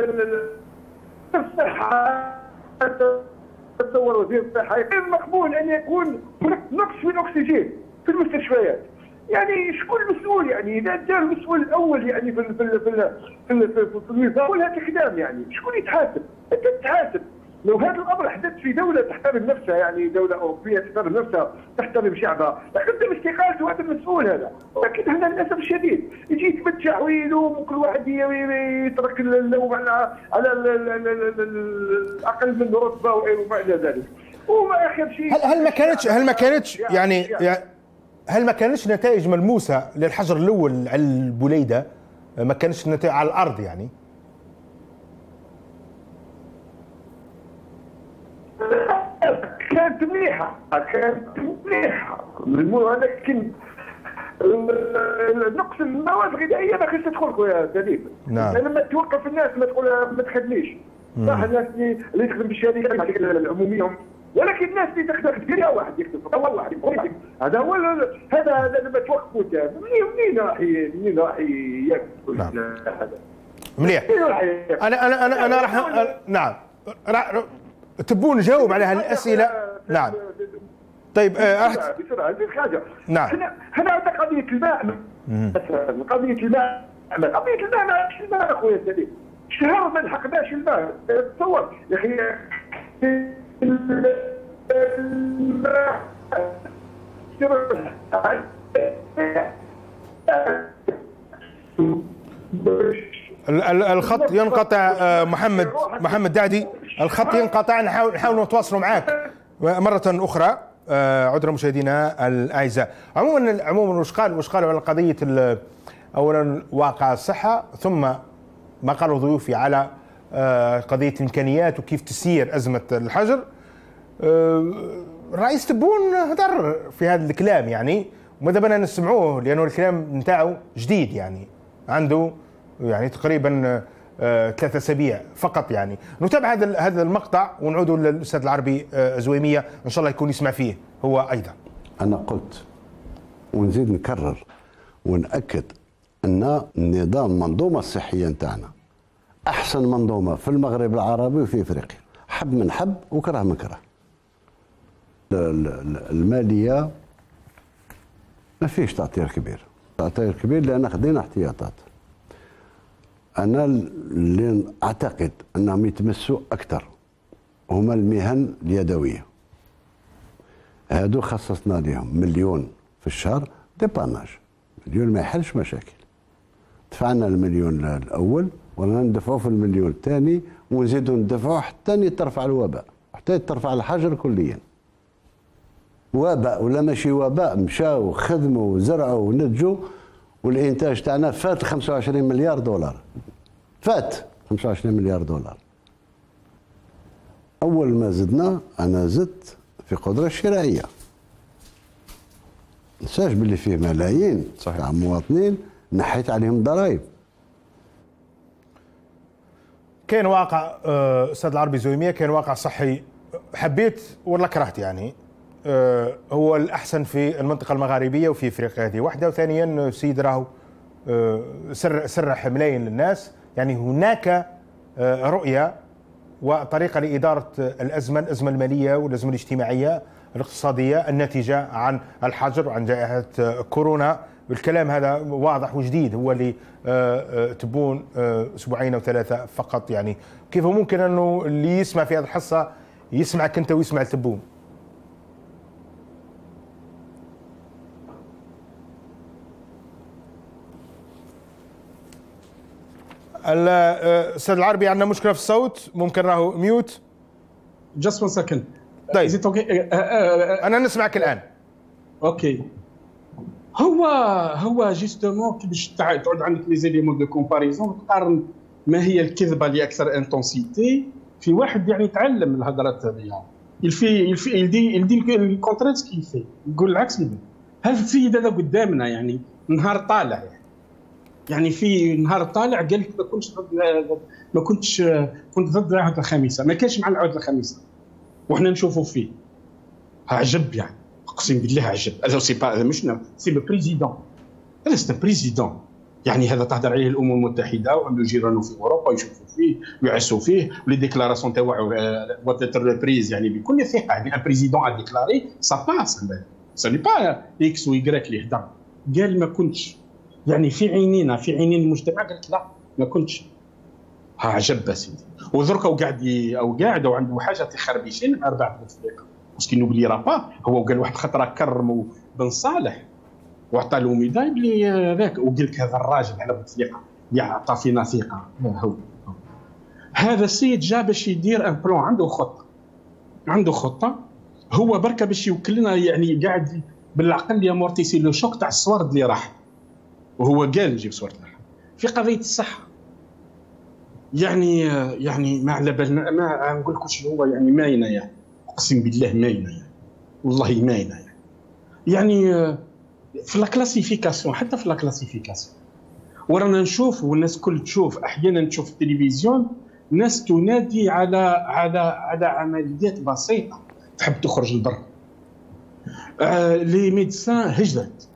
الصحه تصور وزير الصحه غير مقبول ان يكون هناك نقص في الاكسجين في المستشفيات. يعني شكون المسؤول يعني اذا جاء المسؤول الاول يعني في في في في في النظام ولا تخدام يعني شكون يتحاسب؟ انت تتحاسب. لو هذا الامر حدث في دوله تحترم نفسها يعني دوله اوروبيه تحترم نفسها تحترم شعبها لقدم استقالته هذا المسؤول هذا، ولكن هنا للاسف الشديد يجي يتمتع ويلوم وكل واحد يترك اللوم على على الاقل من رتبه وما الى ذلك. وما اخر شيء هل هل ما كانتش هل ما كانتش يعني, يعني هل ما كانتش نتائج ملموسه للحجر الاول على البوليده؟ ما كانتش نتائج على الارض يعني؟ كانت مليحه كانت مليحه ولكن نقص المواد الغذائيه ما خصش تدخل يا دليل. نعم. لما توقف الناس ما تقول ما تخدميش صح. الناس اللي تخدم بالشركات العموميه ولكن الناس اللي تخدم كثير واحد يكتب والله هذا هو هذا هذا لما توقفوا منين منين راح منين راح ياكل هذا مليح. انا انا انا انا راح نعم راح تبون نجاوب على هالاسئله. نعم طيب راح بسرعه زيد حاجه. نعم هنا هنا عندنا قضيه الماء مثلا قضيه الماء قضيه الماء ماشي الماء اخويا سليم شهر ما لحقناش الماء. تصور يا اخي الخط ينقطع. محمد محمد دعدي الخط ينقطع. نحاول نحاول نتواصلوا معاك مرة أخرى. عذرا مشاهدينا الأعزاء. عموما عموما وش قال وش قالوا على قضية أولا واقع الصحة ثم ما قالوا ضيوفي على قضية الإمكانيات وكيف تسير أزمة الحجر. الرئيس تبون هدر في هذا الكلام يعني وماذا بنا نسمعوه لأنه الكلام نتاعو جديد يعني عنده يعني تقريبا ثلاثة أسابيع فقط يعني. نتابع هذا هذا المقطع ونعودوا للأستاذ العربي زويمية إن شاء الله يكون يسمع فيه هو أيضا. أنا قلت ونزيد نكرر ونأكد أن النظام المنظومة الصحية نتاعنا أحسن منظومة في المغرب العربي وفي إفريقيا. حب من حب وكره من كره. المالية ما فيش تعطير كبير تعطير كبير لأن خدينا احتياطات. أنا اللي أعتقد أنهم يتمسوا أكثر هما المهن اليدوية. هادو خصصنا لهم مليون في الشهر ديباناج. مليون ما يحلش مشاكل. دفعنا المليون الأول ولا ندفعوا في المليون الثاني ونزيدوا ندفعوا حتى ترفع الوباء حتى ترفع الحجر كليا. وباء ولا ماشي وباء مشاو خدموا وزرعوا ونتجوا والإنتاج تاعنا فات خمسة وعشرين مليار دولار. فات خمسة وعشرين مليار دولار. أول ما زدنا أنا زدت في قدرة شرائية. نساش باللي فيه ملايين صحيح مواطنين نحيت عليهم ضرائب. كاين واقع أستاذ العربي زويمية كاين واقع صحي حبيت ولا كرهت يعني هو الأحسن في المنطقة المغاربية وفي إفريقيا هذه واحدة. وثانيا السيد راهو سر سرح ملايين للناس يعني هناك رؤيه وطريقه لاداره الازمه، الازمه الماليه والازمه الاجتماعيه الاقتصاديه الناتجه عن الحجر وعن جائحه كورونا. الكلام هذا واضح وجديد، هو اللي تبون اسبوعين او ثلاثه فقط. يعني كيف ممكن انه اللي يسمع في هذه الحصه يسمعك انت ويسمع التبون؟ الاستاذ العربي عندنا مشكله في الصوت، ممكن راهو ميوت. جاست وان سكند. طيب انا نسمعك الان. اوكي. هو هو جوستومون كي باش تعود عندك لي زيليمون دو كومباريزون تقارن ما هي الكذبه اللي اكثر انتونسيتي في واحد يعني يتعلم الهضرات هذه. يلفي يلفي يلدي يلدي الكونترير كي يفي يقول العكس منه. هذا السيد هذا قدامنا يعني نهار طالع يعني. يعني في نهار طالع قال لك ما كنتش ضد ما كنتش كنت ضد العهد الخامسه، ما كانش مع العهد الخامسه وحنا نشوفوا فيه. عجب يعني، اقسم بالله عجب. هذا سي با مش سي لو بريزيدون، هذا سي بريزيدون يعني. هذا تهدر عليه الامم المتحده وعنده جيرانه في اوروبا يشوفوا فيه ويعسوا فيه، ولي ديكلاراسيون تاعو واتر ريبريز يعني بكل ثقه. يعني ان بريزيدون ا ديكلاري سا باس، سا ني با اكس ويكراك اللي هدر. قال ما كنتش يعني في عينينا في عينين المجتمع، قالت لا ما كنتش. ها عجب سيدي. ودرك او قاعد او قاعد وعنده حاجه تخربيشين مع اربعه بوتفليقه باسكو نوبلي راه هو قال واحد الخطره كرموا بن صالح وعطى له ميداي بلي ذاك، وقال لك هذا الراجل على بوتفليقه اللي عطى فينا ثقه. هو هذا السيد جا باش يدير ان بلان، عنده خطه عنده خطه هو بركه باش يوكلنا يعني قاعد بالعقل يامورتيسي لو شوك تاع الصوارد اللي راح. وهو قال نجيب صورة لها في قضية الصحة يعني يعني ما على بالنا ما نقول لكم شنو هو يعني ماينة يعني، أقسم بالله ماينة يعني، والله ماينة يعني. يعني في لا كلاسيفيكاسيون، حتى في لا كلاسيفيكاسيون ورانا نشوف والناس كل تشوف، أحيانا تشوف التلفزيون ناس تنادي على على على عمليات بسيطة تحب تخرج للبر. آه لي ميدسان هجرت.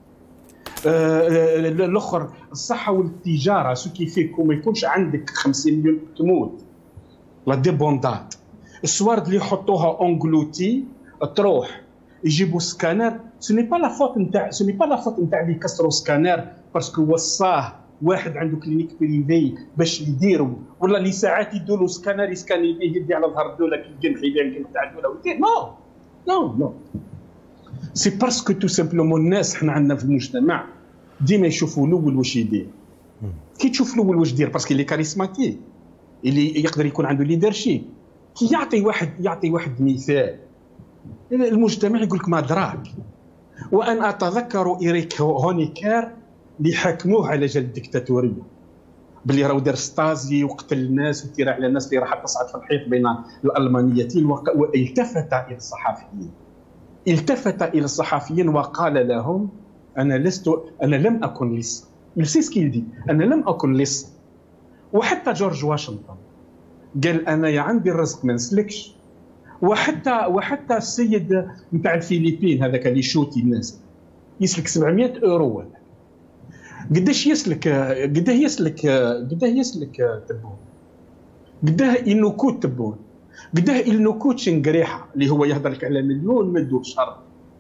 آه الاخر الصحه والتجاره سو كي فيكو ما يكونش عندك خمسين مليون تموت. لا ديبوندات السوارد اللي يحطوها اونغلوتي تروح يجيبوا سكانر. سوني با لا فوت نتاع سوني با لا فوت نتاع اللي كسروا سكانر باسكو وصاه واحد عنده كلينيك بريفي باش يديروا، ولا اللي ساعات يدوا له سكانر يسكاني فيه يدي على ظهر الدوله كي الجنح يبان تاع الدوله ويدير. نو نو نو سي باسكو تو سامبلومون الناس حنا عندنا في المجتمع ديما يشوفوا الاول واش يدير. كي تشوف الاول واش يدير باسكو اللي كاريزماتيك اللي يقدر يكون عنده ليدرشيب، كي يعطي واحد يعطي واحد مثال المجتمع يقول لك ما دراك. وان اتذكر إيريك هونيكر اللي حكموه على جال الدكتاتوريه باللي راهو دار ستازي وقتل الناس وتيرا على الناس اللي راح تصعد في الحيط بين الالمانيتين، والتفت الى الصحفيين التفت الى الصحفيين وقال لهم انا لست انا لم اكن لص. يلسي سكيلدي انا لم اكن لص. وحتى جورج واشنطن قال انا يا عندي الرزق ما نسلكش. وحتى وحتى السيد نتاع الفلبين هذاك اللي يشوتي الناس يسلك سبعمائة اورو ولا قداش يسلك قداه يسلك قداه يسلك تبون قداه ينوكوت تبون قداه ينوكوت شنقريحه اللي هو يهضر لك على مليون ما يدوش شهر.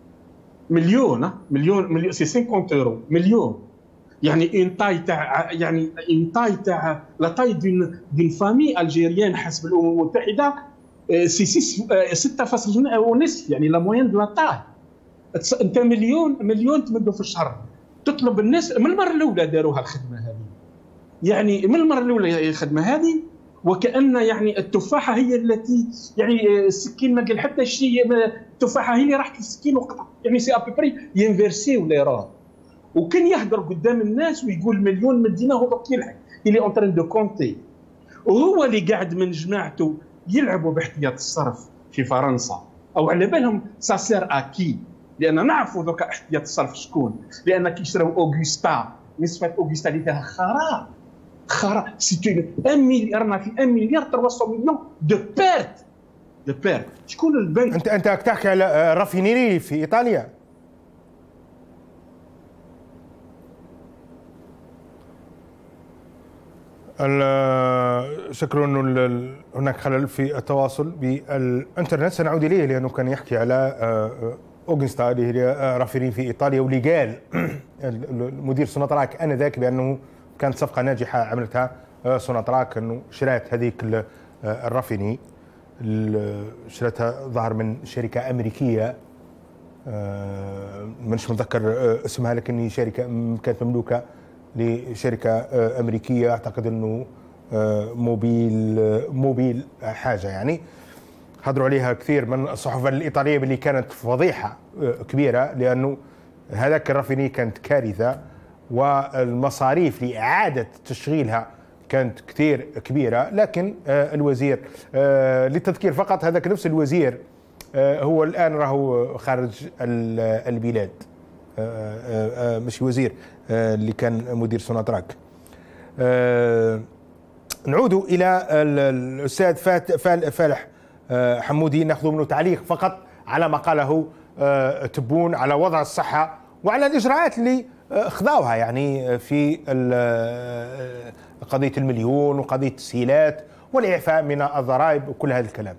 مليون مليون مليون سي خمسين اورو مليون يعني ان تاي تاع يعني ان تاي تاع لا تاي دون دون فامي الجيريان حسب الامم المتحده سي ستة فاصلة ونصف يعني لا موين دو لا تاي. انت مليون مليون تمدوا في الشهر تطلب الناس. من المره الاولى داروها الخدمه هذه يعني من المره الاولى الخدمه هذه وكأن يعني التفاحه هي التي يعني السكين ما قال حتى شيء. التفاحه هي اللي راحت للسكين وقطع يعني سي ابري ينفيرسي ولا راه. وكان يهدر قدام الناس ويقول مليون مدينه هو دوك يلحق اللي اون ترين دو كونتي. وهو اللي قاعد من جماعته يلعبوا باحتياط الصرف في فرنسا او على بالهم سا سير اكي لان نعرفوا دوكا احتياط الصرف شكون. لان كي يشراو اوغستا نسبه اوغستا اللي فيها خراب خراب سي واحد مليار رانا في واحد مليار ثلاثمائة مليون دو بيرت دو بيرت. شكون البنك؟ انت انت تحكي على رافينيري في ايطاليا. شكرا انه هناك خلل في التواصل بالانترنت، سنعود اليه لانه كان يحكي على اوغنستا اللي هي رافيني في ايطاليا، واللي قال المدير سوناتراك انذاك بانه كانت صفقه ناجحه عملتها سوناتراك، انه شرات هذيك الرافيني شرتها ظهر من شركه امريكيه مانيش متذكر اسمها، لكن شركه كانت مملوكه لشركه امريكيه، اعتقد انه موبيل موبيل حاجه يعني. حضروا عليها كثير من الصحف الايطاليه باللي كانت فضيحه كبيره، لانه هذاك الرافيني كانت كارثه، والمصاريف لاعاده تشغيلها كانت كثير كبيره. لكن الوزير للتذكير فقط، هذاك نفس الوزير هو الان راهو خارج البلاد، مش وزير اللي كان مدير سوناتراك. نعود الى الاستاذ فالح حمودي، ناخذ منه تعليق فقط على ما قاله تبون على وضع الصحه وعلى الاجراءات اللي خذوها يعني في قضيه المليون وقضيه التسهيلات والاعفاء من الضرائب وكل هذا الكلام.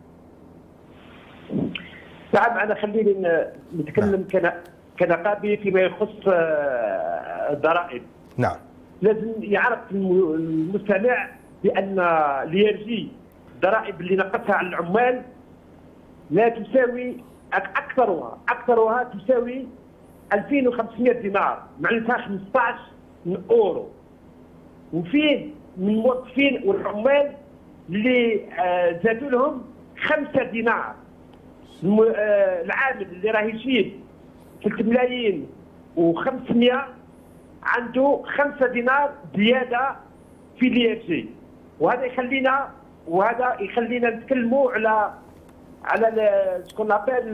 نعم، انا خليني نتكلم نعم. كنقابي فيما يخص الضرائب. نعم. لازم يعرف المستمع بان اليرجي الضرائب اللي نقصها على العمال لا تساوي اكثرها اكثرها تساوي ألفين وخمسمائة دينار، معناتها خمسطاش اورو. وفيه من الموظفين والعمال اللي زادوا لهم خمسة دينار. العامل اللي راه يجيب ثلاثة ملايين وخمسمائة عنده خمسة دينار زياده في اليرجي، وهذا يخلينا وهذا يخلينا نتكلموا على على سكون ابل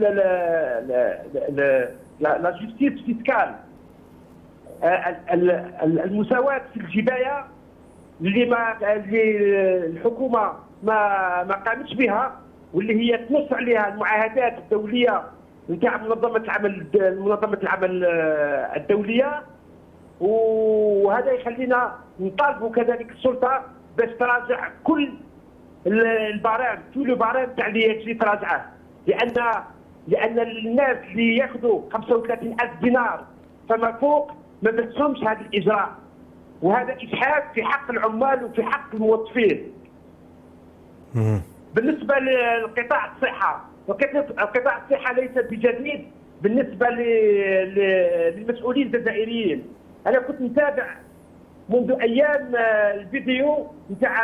لا جوستيس فيسكال، المساواة في الجباية اللي ما اللي الحكومة ما ما قامتش بها، واللي هي تنص عليها المعاهدات الدولية نتاع منظمة العمل منظمة العمل الدولية. وهذا يخلينا نطالبوا كذلك السلطة باش تراجع كل البرامج، كل البرامج تاع اللي يجري تراجعه، لأن لأن الناس اللي ياخذوا خمسة وثلاثين ألف دينار فما فوق ما بتسهمش هذا الإجراء، وهذا إجحاف في حق العمال وفي حق الموظفين. بالنسبة لقطاع الصحة، قطاع الصحة ليس بجديد بالنسبة للمسؤولين الجزائريين. أنا كنت متابع منذ أيام الفيديو نتاع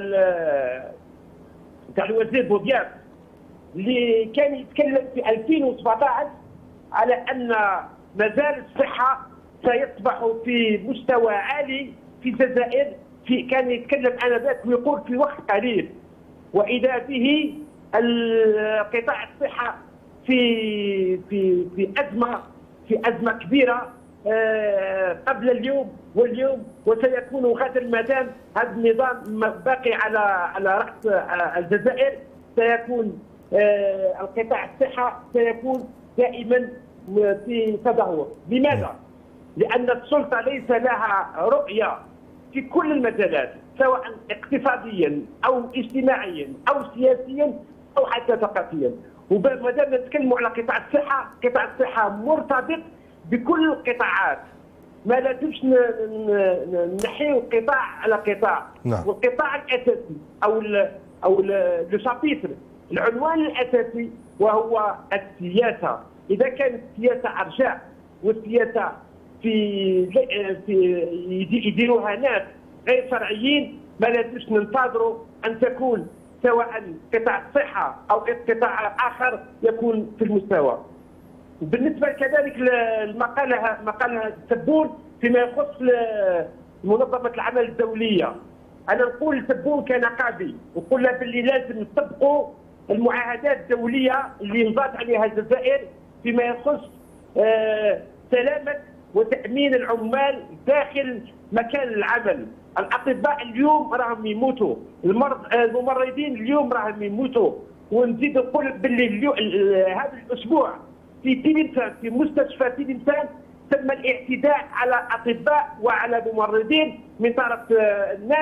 نتاع الوزير بوضياف اللي كان يتكلم في ألفين وسبعطاش على أن مازال الصحة سيصبح في مستوى عالي في الجزائر. في كان يتكلم آنذاك ويقول في وقت قريب، وإذا به قطاع الصحة في في في أزمة في أزمة كبيرة قبل اليوم واليوم، وسيكون غدا ما دام هذا النظام باقي على على رأس الجزائر، سيكون القطاع الصحة سيكون دائما في تدهور. لماذا؟ لأن السلطة ليس لها رؤية في كل المجالات، سواء اقتصاديا أو اجتماعيا أو سياسيا أو حتى ثقافيا. وما دام نتكلموا على قطاع الصحة، قطاع الصحة مرتبط بكل القطاعات، ما لازمش نحيو قطاع على قطاع. نعم. والقطاع الأساسي أو ال أو لو شابيتر، العنوان الأساسي وهو السياسة. إذا كانت السياسة أرجاء والسياسة في في يديروها ناس غير شرعيين، ما لازمش ننتظروا أن تكون سواء قطاع الصحة أو قطاع آخر يكون في المستوى. بالنسبة كذلك للمقالة مقالة تبون فيما يخص منظمة العمل الدولية، أنا نقول تبون كنقابي وقول له باللي لازم نطبقوا المعاهدات الدولية اللي انضاد عليها الجزائر فيما يخص آه سلامة وتأمين العمال داخل مكان العمل. الأطباء اليوم راهم يموتوا، المرض الممرضين اليوم راهم يموتوا. ونزيد نقول باللي اليوم هذا الأسبوع في تلمسان في مستشفى تلمسان تم الاعتداء على أطباء وعلى ممرضين من طرف الناس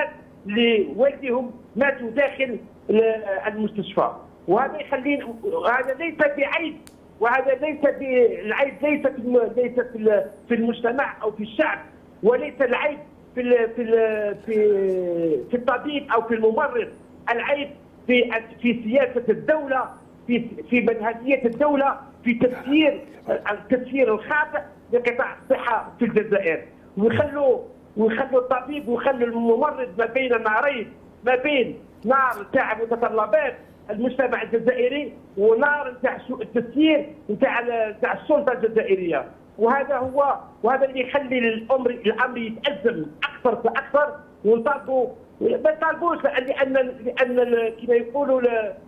اللي والديهم ماتوا داخل المستشفى. وهذا يخلينا، وهذا ليس بعيب، وهذا ليس العيب ليس ليس في المجتمع او في الشعب، وليس العيب في ال في ال في في الطبيب او في الممرض، العيب في في سياسه الدوله، في في منهجيه الدوله، في تفسير التفسير الخاطئ لقطاع الصحه في الجزائر. ويخلوا ويخلوا الطبيب ويخلوا الممرض ما بين نارين، ما بين نار تاع متطلبات المجتمع الجزائري ونار نتاع سوء التسيير نتاع نتاع السلطه الجزائريه. وهذا هو وهذا اللي يخلي الامر الامر يتازم اكثر فاكثر. ونطالبوا ما نطالبوش لان لان كما يقولوا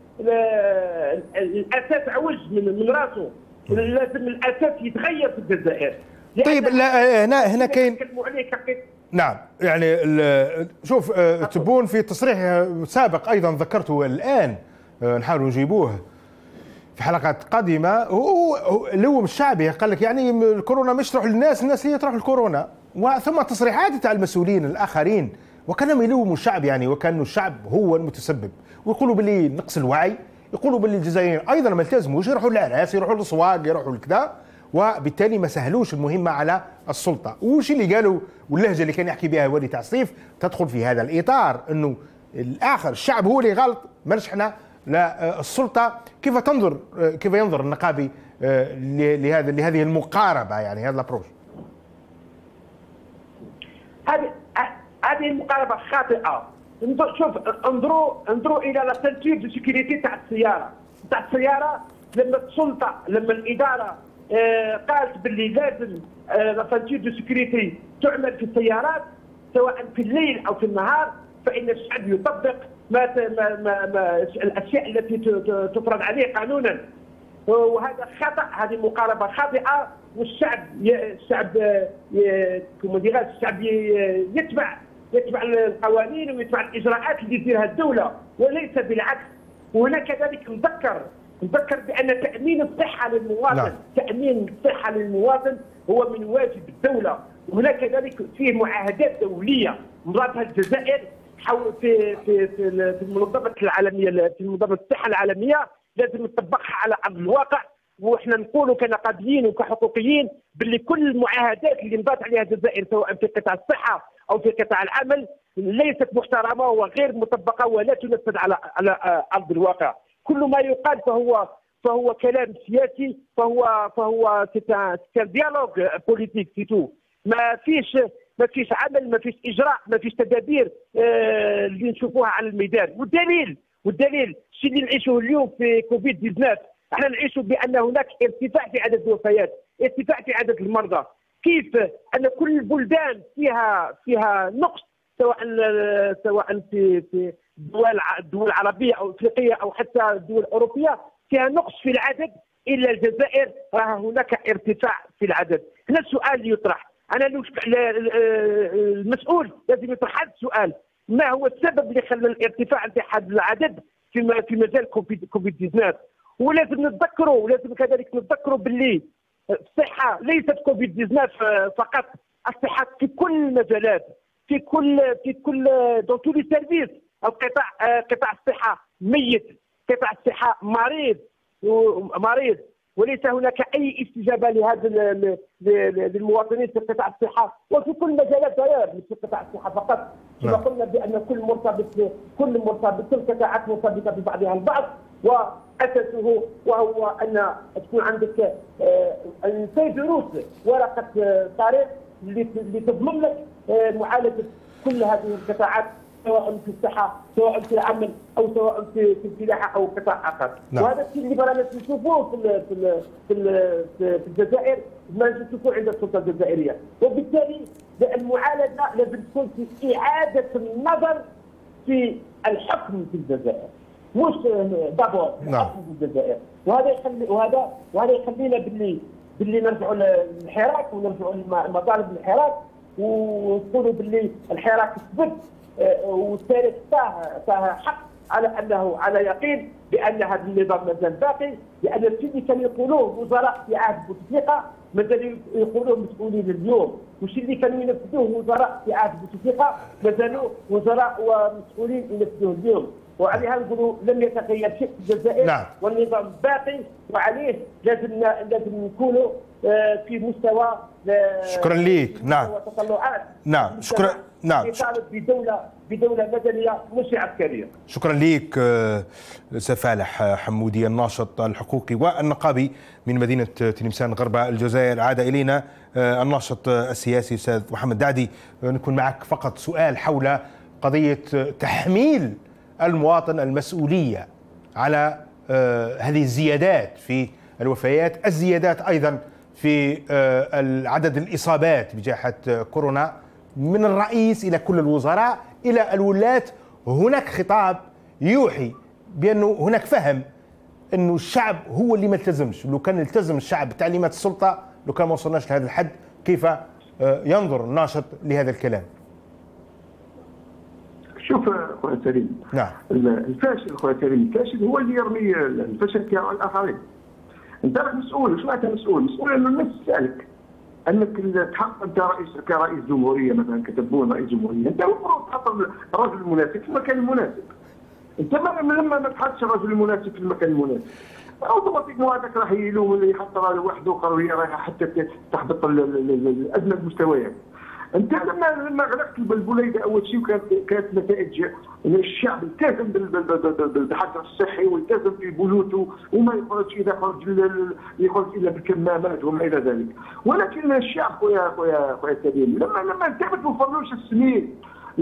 الاساس عوج من من راسه، لازم الاساس يتغير في الجزائر. طيب لا هنا هنا كاين نعم يعني شوف تبون في تصريح سابق ايضا ذكرته الان نحاولوا نجيبوه في حلقات قادمه، هو لوم الشعبي قال لك يعني الكورونا مش تروح للناس، الناس هي تروح للكورونا. وثم تصريحات تاع المسؤولين الاخرين وكانوا يلوموا الشعب يعني وكانوا الشعب هو المتسبب، ويقولوا باللي نقص الوعي، يقولوا باللي الجزائريين ايضا ما التزموش، يروحوا للعراس، يروحوا للسواق، يروحوا لكذا، وبالتالي ما سهلوش المهمه على السلطه. وش اللي قالوا واللهجه اللي كان يحكي بها ولي تاع الصيف تدخل في هذا الاطار، انه الاخر الشعب هو اللي غلط، ماناش احنا لا السلطه. كيف تنظر كيف ينظر النقابي لهذا لهذه المقاربه يعني هذا الابروش؟ هذه هذه المقاربه خاطئه. شوف انظروا انظروا الى لا سنتور دو سيكوريتي تاع السياره تاع السياره لما السلطه لما الاداره آه قالت باللي لازم آه لا سنتور دو سيكوريتي تعمل في السيارات سواء في الليل او في النهار، فان الشعب يطبق ما, ما, ما, ما الاشياء التي تفرض عليه قانونا. وهذا خطا، هذه مقاربه خاطئه. والشعب الشعب كما دير الشعب يتبع يتبع القوانين ويتبع الاجراءات اللي تديرها الدوله وليس بالعكس. وهنا كذلك نذكر نذكر بان تامين الصحه للمواطن لا. تامين الصحه للمواطن هو من واجب الدوله. وهنا كذلك فيه معاهدات دوليه مضاتها الجزائر في في في المنظمه العالميه في منظمه الصحه العالميه لازم نطبقها على ارض الواقع. واحنا نقولوا كنقابيين وكحقوقيين باللي كل المعاهدات اللي انضات عليها الجزائر سواء في قطاع الصحه او في قطاع العمل ليست محترمه وغير مطبقه ولا تنفذ على على ارض الواقع. كل ما يقال فهو فهو كلام سياسي، فهو فهو سي ديالوج بوليتيك سيتو. ما فيش ما فيش عمل، ما فيش اجراء، ما فيش تدابير آه اللي نشوفوها على الميدان. والدليل والدليل الشيء اللي نعيشه اليوم في كوفيد تسعة عشر، احنا نعيش بان هناك ارتفاع في عدد الوفيات، ارتفاع في عدد المرضى. كيف ان كل البلدان فيها فيها نقص سواء سواء في في الدول الدول العربيه او الافريقيه او حتى الدول الاوروبيه فيها نقص في العدد، الا الجزائر راه هناك ارتفاع في العدد. هنا السؤال اللي يطرح، انا المسؤول لازم يطرح هذا السؤال: ما هو السبب اللي خلى الارتفاع نتاع هذا العدد في في مجال كوفيد كوفيد تسعة عشر؟ ولازم نتذكروا ولازم كذلك نتذكروا باللي الصحه ليست كوفيد تسعة عشر فقط، الصحه في كل المجالات، في كل في كل دون تو لي سيرفيس. القطاع قطاع الصحه ميت، قطاع الصحه مريض مريض وليس هناك اي استجابه لهذا للمواطنين في قطاع الصحه وفي كل مجالات غير مش في قطاع الصحه فقط. كما قلنا بان كل مرتبط كل مرتبط كل قطاعات مرتبطه ببعضها البعض، واساسه وهو ان تكون عندك في دروس ورقه طريق اللي تضمن لك معالجه كل هذه القطاعات سواء في الصحه سواء في العمل او سواء في في الفلاحه او قطاع اخر. نعم. وهذا الشيء اللي رانا نشوفوه في في في في الجزائر ما نشوفوه عند السلطه الجزائريه، وبالتالي المعالجه لازم تكون في اعاده النظر في الحكم في الجزائر، مش دابور الحكم في الجزائر. وهذا يخلي وهذا وهذا يخلينا باللي باللي نرجعوا للحراك ونرجعوا لمطالب الحراك ونقولوا باللي الحراك ثبت والتاريخ فيها حق على انه على يقين بان هذا النظام مازال باقي، لان الشيء اللي كانوا يقولوه وزراء في عهد بوتفليقه مازال يقولوا مسؤولين اليوم، وش اللي كانوا ينفذوه وزراء استعاده الثقه مازالوا وزراء ومسؤولين ينفذوه اليوم، وعليها نقولوا لم يتغير شيء في الجزائر. نعم. والنظام باقي، وعليه لازم لازم نكونوا في مستوى شكرا ليك. نعم. تطلعات. نعم شكرا. نعم. يطالب بدوله بدوله مدنيه مش عسكريه. شكرا ليك استاذ فالح حمودي الناشط الحقوقي والنقابي من مدينه تلمسان غرب الجزائر. عاد الينا الناشط السياسي استاذ محمد دعدي، نكون معك فقط سؤال حول قضيه تحميل المواطن المسؤوليه على هذه الزيادات في الوفيات، الزيادات ايضا في عدد الاصابات بجائحه كورونا، من الرئيس الى كل الوزراء الى الولاة. هناك خطاب يوحي بانه هناك فهم انه الشعب هو اللي ما التزمش، لو كان التزم الشعب بتعليمات السلطه لو كان ما وصلناش لهذا الحد. كيف ينظر الناشط لهذا الكلام؟ شوف اخويا سليم، نعم، الفاشل اخويا سليم، الفاشل هو اللي يرمي الفشل تاعو على الاخرين. انت راك مسؤول، واش معناتها مسؤول؟ مسؤول انه الناس تسالك، انك تحط انت رئيس كرئيس جمهوريه مثلا، كتبون رئيس جمهوريه، انت المفروض تحط الرجل المناسب في المكان المناسب. انت لما ما تحطش الرجل المناسب في المكان المناسب اوتوماتيكمون هذاك راح يلوم اللي يحط واحد اخر وهي رايحه حتى تحبط ادنى المستويات. انت لما لما غلقت البلبليده اول شيء وكانت كانت نتائج الشعب التزم بالحجر الصحي والتزم في بيوته وما يخرجش اذا خرج يخرج الا بالكمامات وما الى ذلك، ولكن الشعب خويا خويا خويا سليم لما لما انت ما توفرلوش السميد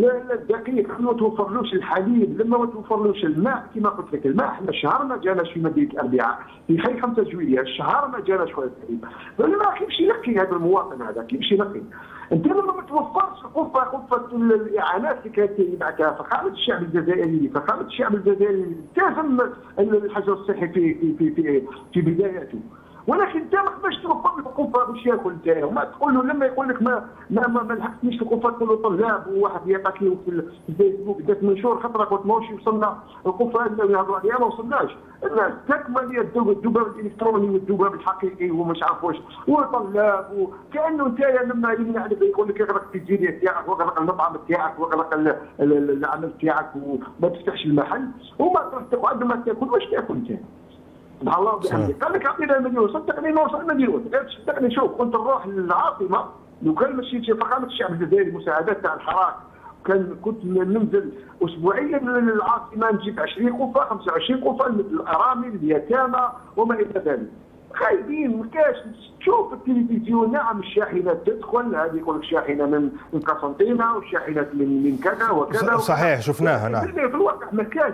الدقيق، ما توفرلوش الحليب، لما ما توفرلوش الماء كما قلت لك، الماء احنا الشهر ما جاناش في مدينه الاربعاء في حي خمسة جويليه، الشهر ما جاناش خويا سليم، فلما كيفاش ينقي هذا المواطن هذا؟ كيفاش ينقي؟ انت لما ما توفرش قفه قفه الاعانات اللي كانت يبعثها فخامه الشعب الجزائري، فخامه الشعب الجزائري التزم الحجر الصحي في في في في, في بداياته، ولكن انت ما تقدرش توفر له قفه باش ياكل انت، وما تقول له لما يقول لك ما ما ما, ما لحقتنيش في القفه تقول له طلاب، وواحد يعطيك في الفيسبوك دات منشور خطره قلت ماهوش وصلنا القفه اللي يهضروا عليها ما وصلناش، الناس تكمل الذباب الالكتروني والذباب الحقيقي ومش عارف واش وطلاب، وكانه انت لما يمنع عليك يقول لك اغلق التجاريه تاعك واغلق المطعم تاعك واغلق العمل تاعك وما تفتحش المحل وما تقعد ما تاكل، واش تاكل انت؟ سبحان الله وبحمده. قال لك اعطينا مليون، صدقني ما وصل مليون، صدقني شوف كنت نروح للعاصمه لو كان مشيت فخامه الشعب الجزائري مساعدات تاع الحراك، كان كنت ننزل اسبوعيا للعاصمه نجيب عشرين قفه خمسة وعشرين قفه مثل الارامل اليتامى وما الى ذلك. خايبين ما كاش تشوف التلفزيون، نعم الشاحنات تدخل، هذه يقول لك شاحنه من من قسنطينه وشاحنات من من كذا وكذا صحيح شفناها. نعم في الواقع ما كاش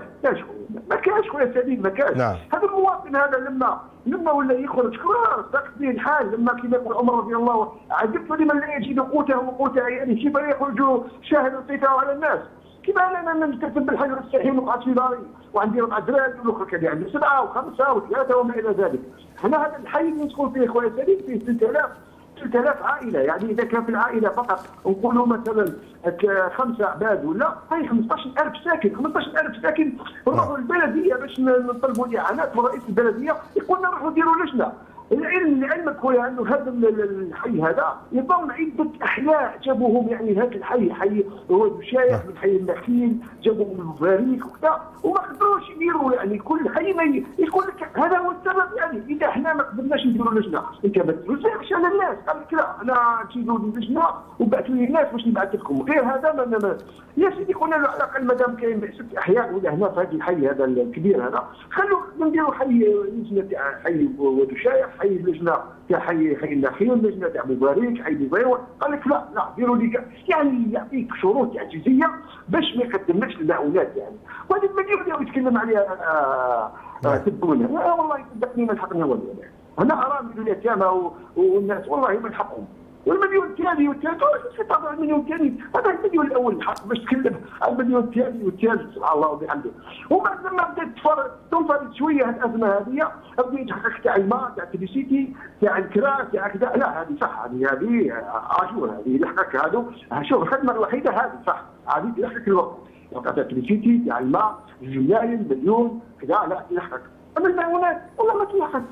ما كاش خويا سليم ما كاش. نعم. هذا المواطن هذا لما لما ولا يخرج خلاص ضاق به الحال، لما كما يقول عمر رضي الله عجبت لمن لا يجد قوته وقوت عياله كيف يخرج شاهد صيته على الناس، كيما انا نستخدم بالحجر الصحي ونقعد في داري وعندي ربع دراري والاخر كان عنده سبعه وخمسه وثلاثه وما الى ذلك. احنا هذا الحي اللي نسكن فيه خويا سليم فيه ثلاثة آلاف ثلاثة آلاف عائله، يعني اذا كان في العائله فقط نقولوا مثلا خمسه عباد ولا هاي خمسطاش ألف ساكن، خمسطاش ألف ساكن نروحوا للبلديه باش نطلبوا الاعانات من رئيس البلديه يقول لنا روحوا ديروا لجنه. العلم لعلمك خويا انه هذا الحي هذا يضم عده احياء جابوهم، يعني هذا الحي حي هو شايخ من حي النخيل جابوهم من الفريق وكذا وما قدروش يديروا، يعني كل حي ما يقول لك هذا هو السبب، يعني اذا احنا ما قدرناش نديروا لجنه انت ما تزعمش على الناس، قال لك لا انا تجيبوا لي لجنه وبعثوا لي الناس باش نبعث لكم غير هذا ما, ما يا سيدي قلنا له على الاقل ما دام كاين ست احياء ولا هنا في هذا الحي هذا الكبير هذا خلوا نديروا حي لجنه تاع حي ودو شايخ، حي لجنه تاع حي حي النخيل، لجنه تاع مبارك، حي بيضاوي، قال لك لا لا ديروا لي، يعني يعطيك شروط تعجيزيه باش ما يقدملكش المعونات، يعني وهذه المدير اللي يتكلم عليها تبونه والله صدقني ما نحقنا والو، انا ارامل اليتامى والناس والله ما نحقهم، والمليون الثاني والثالث طبعا المليون الثاني هذا المليون الاول الحق باش تكلم على المليون الثاني والثالث سبحان الله وبحمده. وبعد لما بدات تنفرد شويه الازمه هذه بدا يتحقق تاع الماء تاع التريسيتي تاع الكرا تاع كذا، لا هذه صح، هذه هذه عاشور هذه يلحقك هذو، شوف الخدمه الوحيده هذه صح، هذه تلحقك الوقت تاع التريسيتي تاع الماء جملاين مليون كذا لا تلحقك، اما المعونات والله ما تلحقك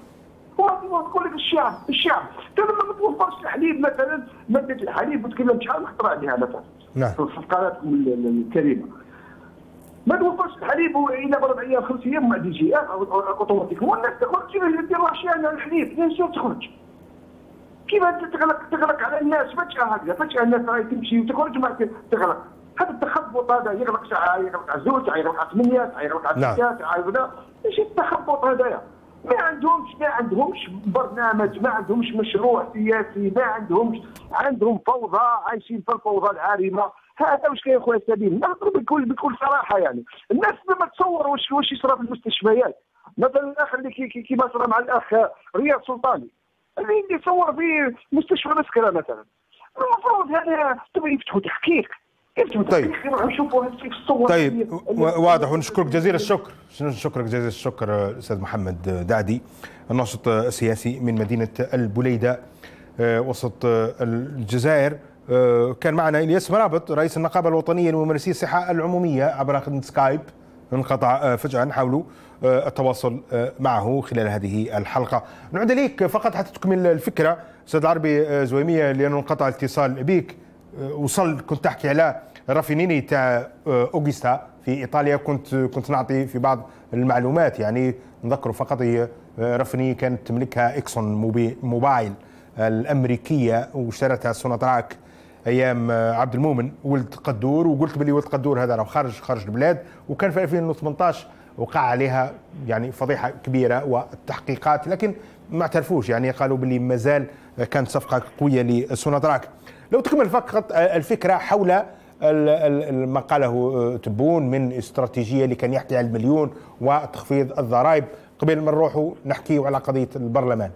وما تقول لك الشعب الشعب لما ما توفرش الحليب مثلا ماده الحليب وتكلمت شحال نخطر عليها مثلا نعم في قناتكم الكريمه ما توفرش الحليب الى اربع ايام خمس ايام ما عنديش اوتوماتيك والناس تخرج دير راشيان على الحليب ليش تخرج كيف تغلق تغلق على الناس فجاه هكذا فجاه الناس راهي تمشي وتخرج ما تغلق هذا التخبط هذا يغلق ساعه يغلق على زوج يغلق على ثمانيه يغلق على سته يغلق ايش التخبط هذايا ما عندهمش ما عندهمش برنامج ما عندهمش مشروع سياسي ما عندهمش عندهم فوضى عايشين في الفوضى العارمه هذا واش كاين خويا سليم نهضر بكل بكل صراحه يعني الناس لما تصور واش واش يصرى في المستشفيات مثلا الاخ اللي كي كيما صرا مع الاخ رياض سلطاني اللي يصور في مستشفى مسكره مثلا المفروض هذا يفتحوا تحقيق طيب طيب واضح ونشكرك جزيل الشكر نشكرك جزيل الشكر الاستاذ محمد دعدي الناشط السياسي من مدينه البليده وسط الجزائر. كان معنا الياس مرابط رئيس النقابه الوطنيه لممارسي الصحه العموميه عبر خدمه سكايب انقطع فجاه نحاول التواصل معه خلال هذه الحلقه. نعود اليك فقط حتى تكمل الفكره استاذ العربي زويميه لانه انقطع الاتصال بك. وصل كنت تحكي على رافينيني تاع اوغستا في ايطاليا كنت كنت نعطي في بعض المعلومات يعني نذكروا فقط هي رافينيني كانت تملكها اكسون موبايل الامريكيه واشترتها سوناتراك ايام عبد المؤمن ولد قدور وقلت بلي ولد قدور هذا راه خارج خارج البلاد وكان في ألفين وثمانطاش وقع عليها يعني فضيحه كبيره والتحقيقات لكن ما اعترفوش يعني قالوا بلي مازال كانت صفقه قويه لسوناتراك. لو تكمل فقط الفكره حول ما قاله تبون من استراتيجيه اللي كان يحكي على المليون وتخفيض الضرائب قبل ما نروحوا نحكيوا على قضيه البرلمان.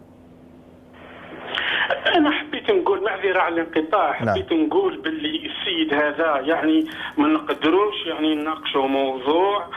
انا حبيت نقول معذره على الانقطاع حبيت نعم. نقول باللي السيد هذا يعني ما نقدروش يعني نناقشوا موضوع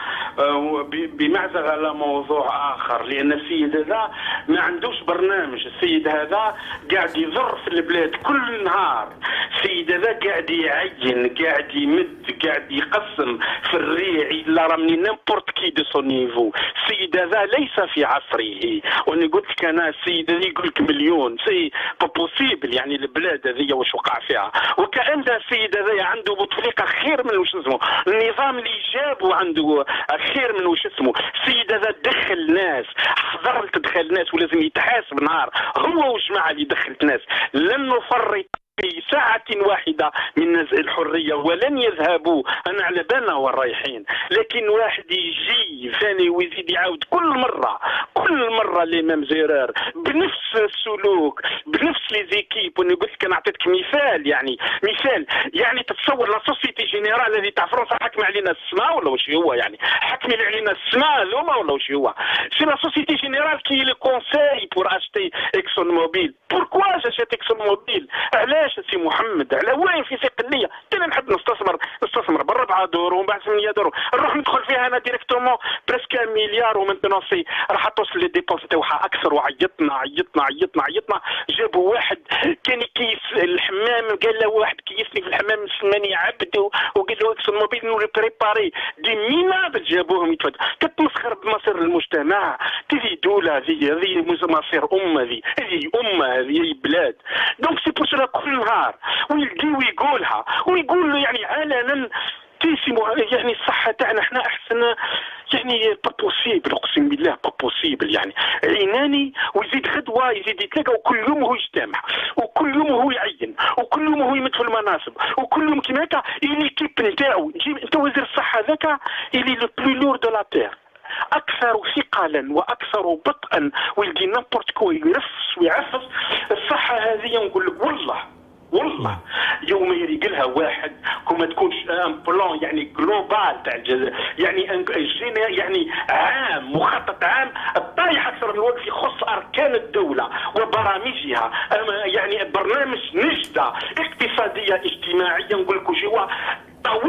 بمعزل على موضوع اخر لان السيد هذا ما عندوش برنامج. السيد هذا قاعد يضر في البلاد كل نهار. السيد هذا قاعد يعين قاعد يمد قاعد يقسم في الريع الا راه من نيمبورت كي دو سون نيفو. السيد هذا ليس في عصره وانا قلت لك انا السيد هذا يقول لك مليون سي بوسيبل يعني البلاد هذه واش وقع فيها وكأن السيد هذا عنده بوتفليقه خير من واش اسمه النظام اللي جابه عنده خير من واش اسمه. السيد هذا دخل ناس حضر تدخل ناس ولازم يتحاسب نهار هو والجماعه اللي دخلت ناس. لن نفرط في ساعة واحدة من الحرية ولن يذهبوا أنا على بالنا والرايحين لكن واحد يجي ثاني ويزيد يعاود كل مرة كل مرة الإمام زرار بنفس السلوك بنفس لي زيكيب. وانا قلت لك انا اعطيتك مثال يعني مثال يعني تتصور لا سوسيتي جينيرال هذه تاع فرنسا حكم علينا السماء ولا واش هو يعني حكم علينا السماء اليوم ولا واش هو سي لا سوسيتي جينيرال كي لي كونساي بور اشتي اكسون موبيل. بوركوا جاشيت اكسون موبيل علاش سي محمد على وين في صقليه انا نحب نستثمر نستثمر بربعه دور ومن بعد ثمانيه دور نروح ندخل فيها انا ديريكتومون بريسك مليار ومنتنون سي راح توصل لي ديبونس تاعها اكثر وعيطنا عيطنا عيطنا عيطنا. جابوا واحد كان يكيف الحمام قال له واحد كيفني في الحمام سلماني عبد وقال له اكسون موبيل نو بريباري دي مينابل جابوهم يتفد كتمسخر بمصير المجتمع. هذه دوله هذه هذه مصير امه هذه هذه امه هذه بلاد دونك سي بور سولا كل نهار ويلقيو يقولها ويقول له يعني علنا تيسمو يعني الصحة تاعنا احنا احسن يعني با بوسيبل اقسم بالله با بوسيبل يعني عيناني ويزيد غدوه يزيد يتلاقى وكل يوم هو يجتمع وكل يوم هو يعين وكل يوم هو يمد في المناصب وكل يوم كيما هكا ليكيب نتاعو انت وزير الصحة ذاك اللي لو بلو لور دو لا تير اكثر ثقلا واكثر بطئا ويلقي نابورت كو يرفس ويعفس الصحة هذه نقول لك والله والله يوم يريقلها واحد كما تكونش ان بلان يعني جلوبال تاع الجزائر يعني ان يعني عام مخطط عام الطايح اكثر من الوقت يخص اركان الدوله وبرامجها يعني برنامج نجده اقتصاديه اجتماعيه نقول لكم شو طويل المدى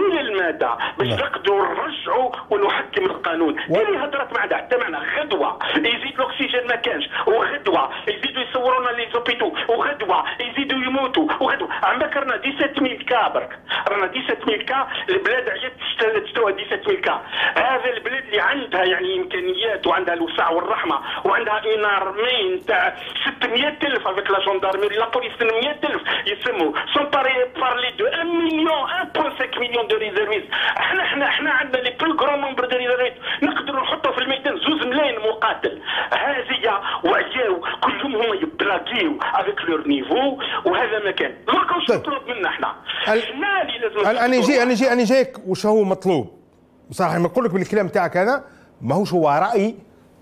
هذا باش نقدروا نرجعوا ونحكم القانون. اللي هضرت معنا حتى معنا غدوه يزيد الاكسجين ما كانش، وغدوه يزيدوا يصورونا لي زوبيتو، وغدوه يزيدوا يموتوا، وغدوه عماك رانا سبعة عشر كا برك، رانا سبعة عشر كا. البلاد عجبت تستوى سبعة عشر كا. هذا البلاد اللي عندها يعني امكانيات وعندها الوسع والرحمه وعندها اون ارمي تاع ستمية ألف افيك لا جوندارميري لا بوليس ثمانمية ألف يسموا سون باري بارلي دو واحد مليون واحد فاصلة خمسة مليون دو ريزيرفيست. احنا احنا احنا عندنا لي بلو غران نومبر دو ريزيرفيست نقدروا نحطوا في الميدان زوز ملايين مقاتل. هذه وعياو كلهم هما يبلاكيو افيك لور نيفو، وهذا ما كان ما كانش مطلوب منا احنا. احنا اللي لازم انا نجي انا نجي انا جايك وش هو مطلوب بصراحه. ما نقول لك بالكلام تاعك هذا ماهوش هو راي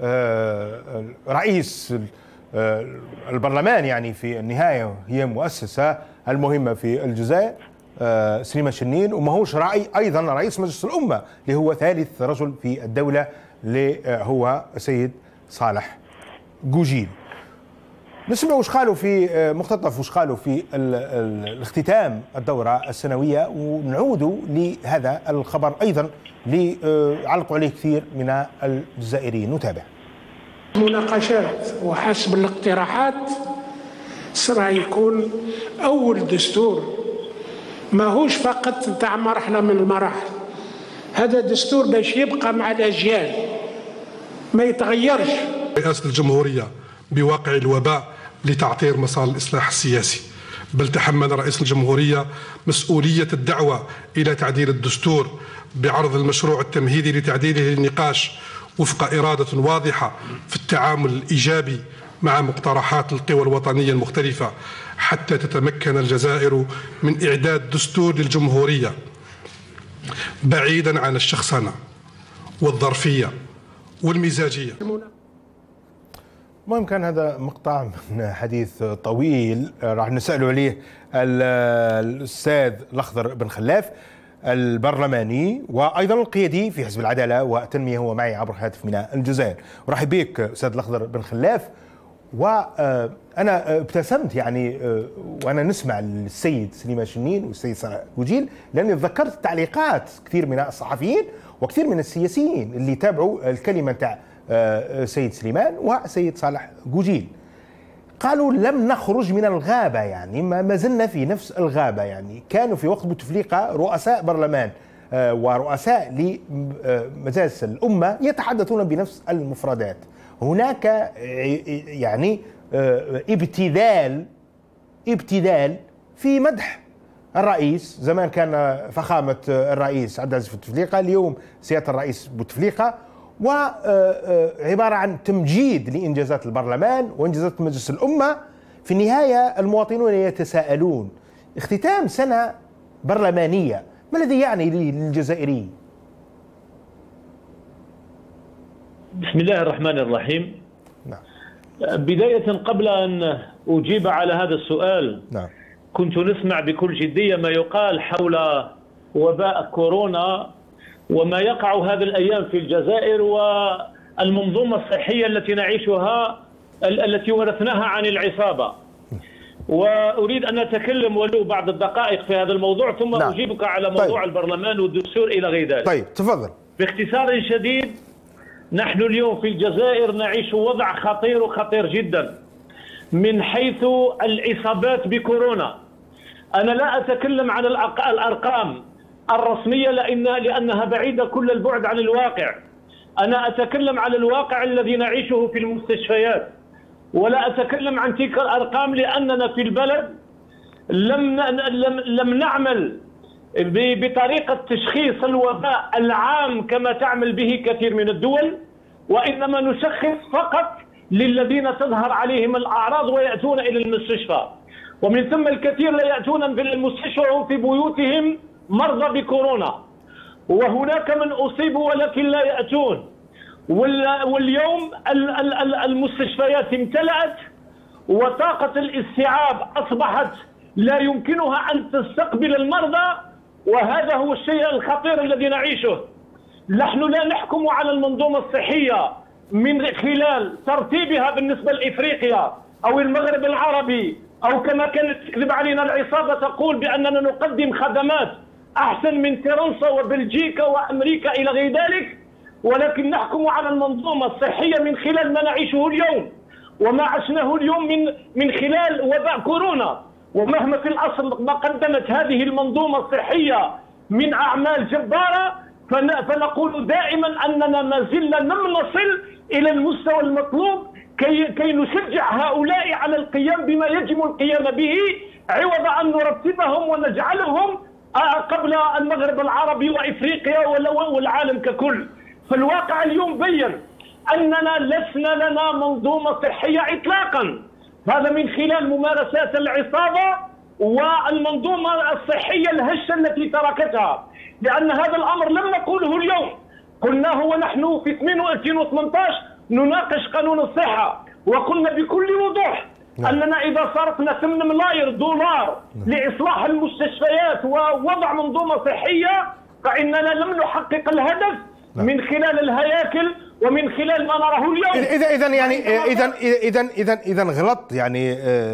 آه رئيس آه البرلمان، يعني في النهايه هي مؤسسه المهمه في الجزائر آه سليمان شنين، وماهوش راي ايضا رئيس مجلس الامه اللي هو ثالث رجل في الدوله اللي هو السيد صالح جوجيل. نسمع وش قالوا في مقتطف وش قالوا في الاختتام الدورة السنوية، ونعودوا لهذا الخبر أيضا اللي علقوا عليه كثير من الجزائريين. نتابع. مناقشات وحسب الاقتراحات راح يكون أول دستور ماهوش فقط نتاع مرحلة من المراحل، هذا دستور باش يبقى مع الأجيال ما يتغيرش. رئاسة الجمهورية بواقع الوباء لتعطير مسار الإصلاح السياسي، بل تحمل رئيس الجمهورية مسؤولية الدعوة إلى تعديل الدستور بعرض المشروع التمهيدي لتعديله للنقاش وفق إرادة واضحة في التعامل الإيجابي مع مقترحات القوى الوطنية المختلفة حتى تتمكن الجزائر من إعداد دستور للجمهورية بعيدا عن الشخصنة والظرفية والمزاجية. المهم كان هذا مقطع من حديث طويل راح نسأله عليه الأستاذ الأخضر بن خلاف البرلماني وأيضا القيادي في حزب العدالة والتنمية، هو معي عبر الهاتف من الجزائر. ورحب بك أستاذ الأخضر بن خلاف. وأنا ابتسمت يعني وأنا نسمع السيد سليمان شنين والسيد صالح جوجيل، لأني تذكرت تعليقات كثير من الصحفيين وكثير من السياسيين اللي تابعوا الكلمة تاع سيد سليمان وسيد صالح جوجيل. قالوا لم نخرج من الغابة، يعني ما زلنا في نفس الغابة. يعني كانوا في وقت بوتفليقة رؤساء برلمان ورؤساء لمجالس الأمة يتحدثون بنفس المفردات. هناك يعني ابتذال ابتذال في مدح الرئيس. زمان كان فخامة الرئيس عبد العزيز بوتفليقة، اليوم سيادة الرئيس بوتفليقة، وعبارة عن تمجيد لإنجازات البرلمان وإنجازات مجلس الأمة. في النهاية المواطنون يتساءلون اختتام سنة برلمانية ما الذي يعني للجزائريين؟ بسم الله الرحمن الرحيم. نعم. بداية قبل أن أجيب على هذا السؤال، نعم، كنت نسمع بكل جدية ما يقال حول وباء كورونا وما يقع هذه الأيام في الجزائر والمنظومة الصحية التي نعيشها التي ورثناها عن العصابة. وأريد أن أتكلم ولو بعض الدقائق في هذا الموضوع ثم نعم. أجيبك على موضوع طيب. البرلمان والدستور إلى غير ذلك. طيب تفضل. باختصار شديد، نحن اليوم في الجزائر نعيش وضع خطير وخطير جدا من حيث الإصابات بكورونا. أنا لا أتكلم عن الأرقام الرسمية لأن لأنها بعيدة كل البعد عن الواقع. أنا أتكلم على الواقع الذي نعيشه في المستشفيات، ولا أتكلم عن تلك الأرقام لأننا في البلد لم لم لم نعمل بطريقة تشخيص الوباء العام كما تعمل به كثير من الدول، وإنما نشخص فقط للذين تظهر عليهم الأعراض ويأتون إلى المستشفى، ومن ثم الكثير لا يأتون إلى المستشفى وهم في بيوتهم مرضى بكورونا، وهناك من أصيبوا ولكن لا يأتون. واليوم المستشفيات امتلأت وطاقة الاستيعاب أصبحت لا يمكنها أن تستقبل المرضى، وهذا هو الشيء الخطير الذي نعيشه. نحن لا نحكم على المنظومة الصحية من خلال ترتيبها بالنسبة لإفريقيا أو المغرب العربي، أو كما كانت تكذب علينا العصابة تقول بأننا نقدم خدمات أحسن من فرنسا وبلجيكا وأمريكا إلى غير ذلك، ولكن نحكم على المنظومة الصحية من خلال ما نعيشه اليوم وما عشناه اليوم من من خلال وباء كورونا. ومهما في الأصل ما قدمت هذه المنظومة الصحية من أعمال جبارة، فنقول دائما أننا ما زلنا لم نصل إلى المستوى المطلوب كي كي نشجع هؤلاء على القيام بما يجب القيام به، عوض أن نرتبهم ونجعلهم قبل المغرب العربي وإفريقيا والعالم ككل. فالواقع اليوم بين أننا لسنا لنا منظومة صحية إطلاقا، هذا من خلال ممارسات العصابة والمنظومة الصحية الهشة التي تركتها. لأن هذا الأمر لم نقوله اليوم، قلناه ونحن في ألفين وثمانية عشر نناقش قانون الصحة، وقلنا بكل وضوح أننا إذا صرفنا ثمانية ملايير دولار لإصلاح المستشفيات ووضع منظومة صحية فإننا لم نحقق الهدف من خلال الهياكل ومن خلال ما نراه اليوم. اذا اذا يعني اذا اذا اذا اذا غلط يعني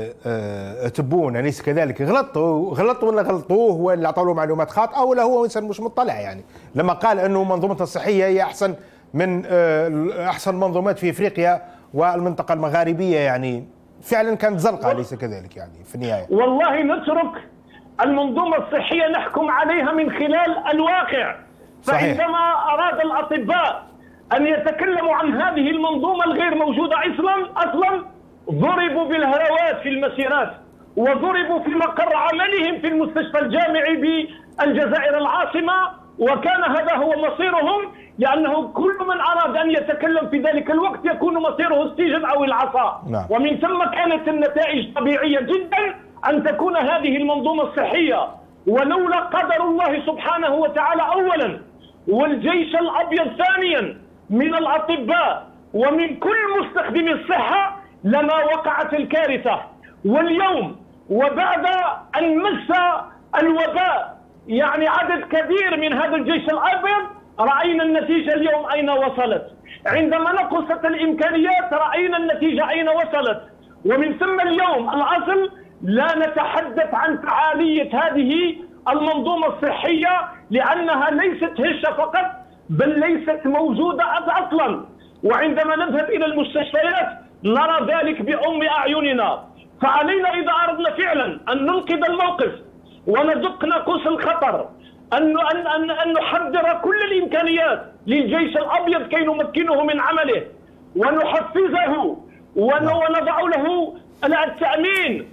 تبون اليس كذلك؟ غلطوا غلطوا ولا غلطوه ولا عطوا له معلومات خاطئه ولا هو انسان مش مطلع؟ يعني لما قال انه منظومته الصحيه هي احسن من احسن منظومات في افريقيا والمنطقه المغاربيه، يعني فعلا كانت زرقاء اليس كذلك يعني في النهايه؟ والله نترك المنظومه الصحيه نحكم عليها من خلال الواقع. صحيح. فعندما اراد الاطباء أن يتكلموا عن هذه المنظومة الغير موجودة أصلا أصلا ضربوا بالهروات في المسيرات وضربوا في مقر عملهم في المستشفى الجامعي بالجزائر العاصمة، وكان هذا هو مصيرهم، لأنه كل من أراد أن يتكلم في ذلك الوقت يكون مصيره السجن أو العصا. نعم. ومن ثم كانت النتائج طبيعية جدا أن تكون هذه المنظومة الصحية، ولولا قدر الله سبحانه وتعالى أولا والجيش الأبيض ثانيا من الأطباء ومن كل مستخدمي الصحة لما وقعت الكارثة. واليوم وبعد أن مس الوباء يعني عدد كبير من هذا الجيش الأبيض، رأينا النتيجة اليوم أين وصلت. عندما نقصت الإمكانيات رأينا النتيجة أين وصلت. ومن ثم اليوم الأصل لا نتحدث عن فعالية هذه المنظومة الصحية، لأنها ليست هشة فقط بل ليست موجودة أصلا. وعندما نذهب إلى المستشفيات نرى ذلك بأم أعيننا. فعلينا إذا أردنا فعلا أن ننقذ الموقف وندق ناقوس الخطر أن أن أن أن نحضر كل الإمكانيات للجيش الأبيض كي نمكنه من عمله ونحفزه ونضع له التأمين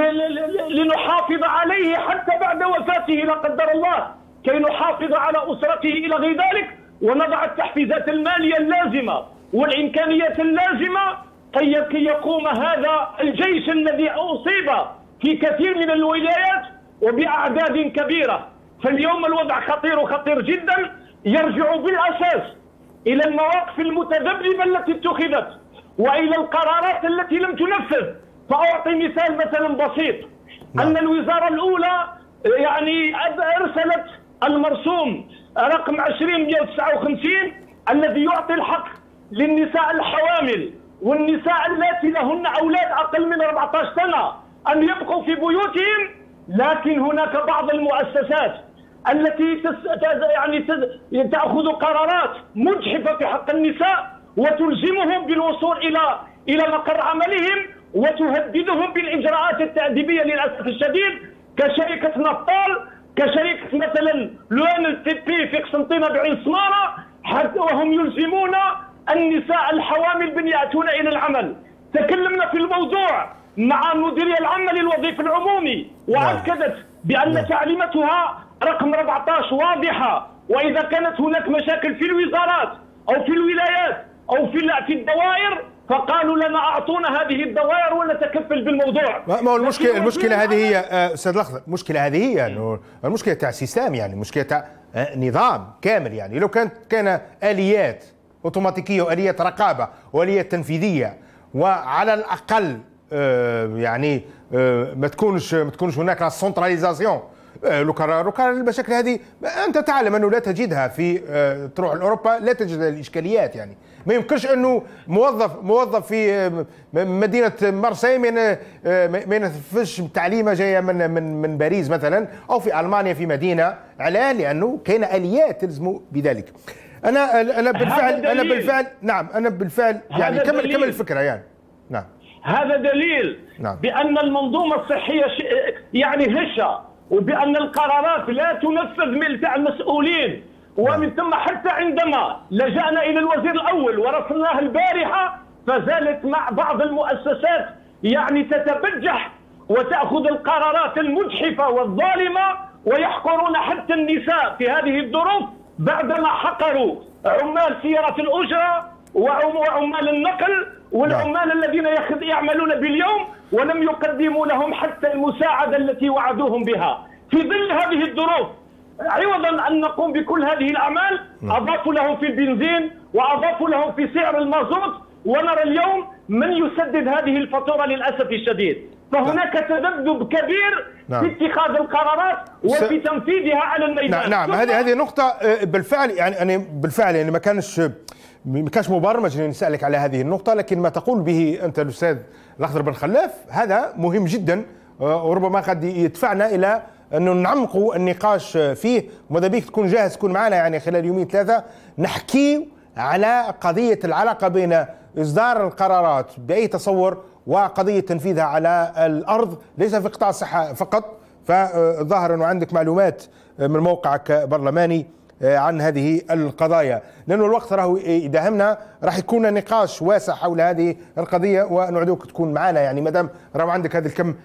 لنحافظ عليه حتى بعد وفاته لا قدر الله، كي نحافظ على أسرته إلى غير ذلك، ونضع التحفيزات المالية اللازمة والإمكانيات اللازمة كي يقوم هذا الجيش الذي أصيب في كثير من الولايات وبأعداد كبيرة. فاليوم الوضع خطير وخطير جدا، يرجع بالأساس إلى المواقف المتذبذبة التي اتخذت وإلى القرارات التي لم تنفذ. فأعطي مثال مثلا بسيط، أن الوزارة الأولى يعني أرسلت المرسوم رقم عشرين مئة وتسعة وخمسين الذي يعطي الحق للنساء الحوامل والنساء اللاتي لهن أولاد أقل من أربعة عشر سنة أن يبقوا في بيوتهم، لكن هناك بعض المؤسسات التي تس... يعني تز... تأخذ قرارات مجحفة في حق النساء وتلزمهم بالوصول إلى إلى مقر عملهم وتهددهم بالإجراءات التأديبية للأسف الشديد، كشركة نفطال، كشركة مثلا لوان التي بي في قسنطينة بعين سمارة، حتى وهم يلزمون النساء الحوامل بأن يأتون إلى العمل. تكلمنا في الموضوع مع المديرية العامة للوظيفة العمومي وأكدت بأن تعليماتها رقم أربعة عشر واضحة، وإذا كانت هناك مشاكل في الوزارات أو في الولايات أو في في الدوائر فقالوا لنا أعطونا هذه الدوائر ونتكفل بالموضوع. ما هو المشكلة المشكلة هذه هي أستاذ لخضر، المشكلة هذه هي أنه المشكلة تاع سيستم، يعني مشكلة تاع نظام كامل. يعني لو كانت كان آليات أوتوماتيكية وآليات رقابة وآليات تنفيذية وعلى الأقل يعني ما تكونش ما تكونش هناك سنتراليزاسيون له قرار وقرار المشاكل هذه انت تعلم انه لا تجدها في تروح لاوروبا، لا تجد الاشكاليات. يعني ما يمكنش انه موظف موظف في مدينه مارسي ما ينفذش تعليمه جايه من من من باريس مثلا، او في المانيا في مدينه. علاه؟ لانه كاين اليات تلزم بذلك. انا انا بالفعل انا بالفعل نعم انا بالفعل يعني كمل كمل الفكره يعني. نعم هذا دليل نعم. بأن المنظومة الصحية يعني هشة، وبأن القرارات لا تنفذ من تاع المسؤولين. ومن ثم حتى عندما لجأنا إلى الوزير الأول ورسلناه البارحة، فزالت مع بعض المؤسسات يعني تتبجح وتأخذ القرارات المجحفة والظالمة، ويحقرون حتى النساء في هذه الظروف بعدما حقروا عمال سيارة الأجرة وعمال النقل والعمال الذين يعملون باليوم، ولم يقدموا لهم حتى المساعدة التي وعدوهم بها. في ظل هذه الظروف عوضا أن نقوم بكل هذه الأعمال أضافوا لهم في البنزين وأضافوا لهم في سعر المازوت، ونرى اليوم من يسدد هذه الفاتورة للأسف الشديد. فهناك تذبذب كبير نعم. في اتخاذ القرارات وفي س... تنفيذها على الميدان. نعم هذه هذه نقطة بالفعل، يعني أنا بالفعل يعني ما كانش ما كانش مبرمج اني نسالك على هذه النقطة، لكن ما تقول به أنت الأستاذ الأخضر بن خلاف هذا مهم جدا، وربما قد يدفعنا إلى أنه نعمقوا النقاش فيه. وماذا بيك تكون جاهز تكون معنا يعني خلال يومين ثلاثة نحكي على قضية العلاقة بين إصدار القرارات بأي تصور وقضية تنفيذها على الأرض، ليس في قطاع الصحة فقط. فظاهر أنه عندك معلومات من موقعك برلماني عن هذه القضايا، لأنه الوقت راهو يداهمنا، راح يكون نقاش واسع حول هذه القضية، ونعدوك تكون معنا يعني مادام راهو عندك هذا الكم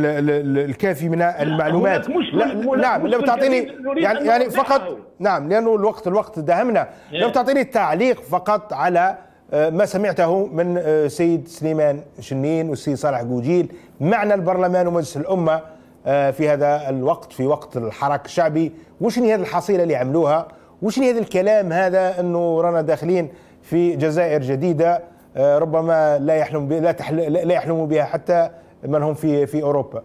الكافي من المعلومات. لا نعم لو تعطيني يعني يعني فقط نعم لأنه الوقت الوقت داهمنا، لو تعطيني تعليق فقط على ما سمعته من سيد سليمان شنين والسيد صالح قوجيل معنى البرلمان ومجلس الأمة في هذا الوقت، في وقت الحراك الشعبي. وشنو هذه الحصيلة اللي عملوها؟ وشنو هذا الكلام هذا أنه رانا داخلين في جزائر جديدة ربما لا يحلم لا, لا يحلم بها حتى من هم في في أوروبا؟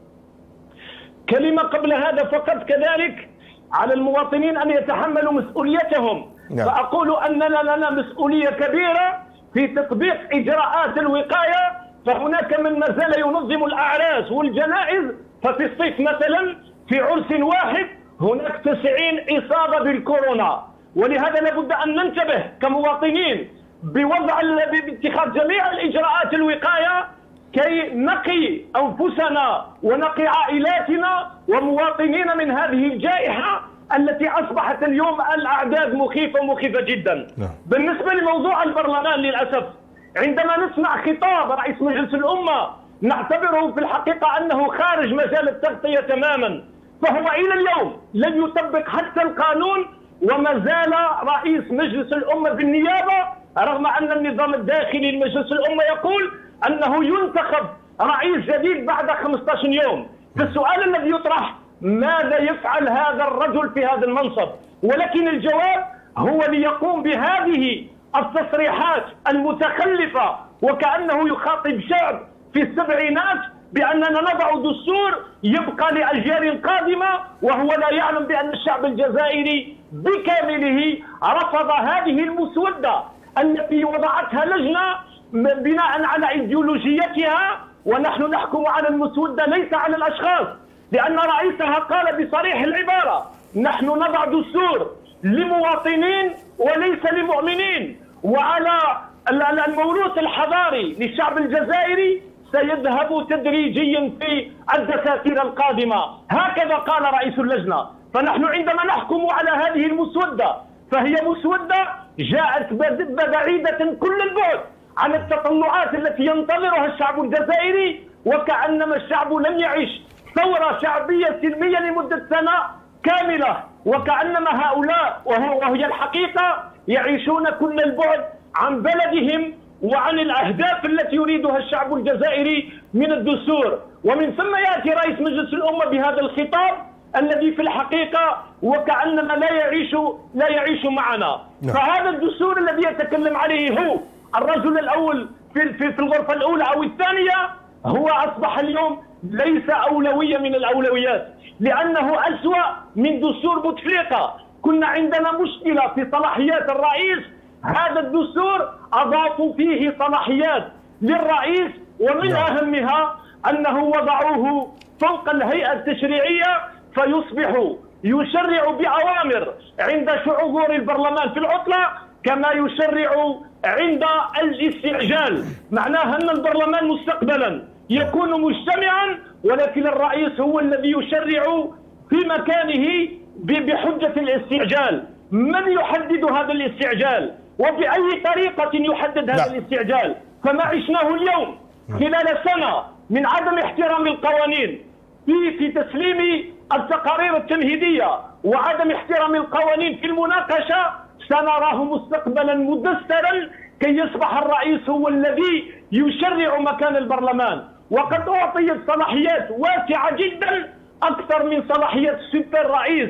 كلمة قبل هذا فقط كذلك على المواطنين أن يتحملوا مسؤوليتهم. نعم. فأقول أننا لنا مسؤولية كبيرة في تطبيق إجراءات الوقاية. فهناك من ما زال ينظم الأعراس والجنائز، ففي الصيف مثلا في عرس واحد هناك تسعين إصابة بالكورونا، ولهذا لابد أن ننتبه كمواطنين بوضع باتخاذ جميع الإجراءات الوقاية كي نقي أنفسنا ونقي عائلاتنا ومواطنينا من هذه الجائحة التي أصبحت اليوم الأعداد مخيفة مخيفة جدا. بالنسبة لموضوع البرلمان للأسف عندما نسمع خطاب رئيس مجلس الأمة نعتبره في الحقيقة أنه خارج مجال التغطية تماما، فهو إلى اليوم لم يطبق حتى القانون، وما زال رئيس مجلس الأمة بالنيابة رغم أن النظام الداخلي لمجلس الأمة يقول أنه ينتخب رئيس جديد بعد خمسة عشر يوم. فالسؤال الذي يطرح ماذا يفعل هذا الرجل في هذا المنصب؟ ولكن الجواب هو ليقوم بهذه التصريحات المتخلفة وكأنه يخاطب شعب في السبعينات بأننا نضع دستور يبقى لأجيال قادمة، وهو لا يعلم بأن الشعب الجزائري بكامله رفض هذه المسودة التي وضعتها لجنة بناء على ايديولوجيتها، ونحن نحكم على المسودة ليس على الأشخاص، لأن رئيسها قال بصريح العبارة نحن نضع دستور لمواطنين وليس لمؤمنين، وعلى الموروث الحضاري للشعب الجزائري سيذهب تدريجيا في الدساتير القادمة. هكذا قال رئيس اللجنة. فنحن عندما نحكم على هذه المسودة فهي مسودة جاءت بعيدة كل البعد عن التطلعات التي ينتظرها الشعب الجزائري، وكأنما الشعب لم يعيش ثورة شعبية سلمية لمدة سنة كاملة، وكأنما هؤلاء وهي الحقيقة يعيشون كل البعد عن بلدهم وعن الأهداف التي يريدها الشعب الجزائري من الدستور. ومن ثم يأتي رئيس مجلس الأمة بهذا الخطاب الذي في الحقيقة وكأنما لا يعيش لا يعيش معنا. فهذا الدستور الذي يتكلم عليه هو الرجل الأول في في الغرفة الأولى أو الثانية هو أصبح اليوم ليس أولوية من الأولويات، لأنه أسوأ من دستور بوتفليقة. كنا عندنا مشكلة في صلاحيات الرئيس، هذا الدستور أضافوا فيه صلاحيات للرئيس، ومن أهمها أنه وضعوه فوق الهيئة التشريعية فيصبح يشرع بأوامر عند شعور البرلمان في العطلة كما يشرع عند الاستعجال. معناها أن البرلمان مستقبلا يكون مجتمعا، ولكن الرئيس هو الذي يشرع في مكانه بحجة الاستعجال. من يحدد هذا الاستعجال وبأي طريقة يحدد هذا الاستعجال؟ فما عشناه اليوم خلال سنة من عدم احترام القوانين في في تسليم التقارير التمهيدية وعدم احترام القوانين في المناقشة، سنراه مستقبلا مدسترا كي يصبح الرئيس هو الذي يشرع مكان البرلمان. وقد أعطيت صلاحيات واسعة جدا أكثر من صلاحيات السلطة الرئيس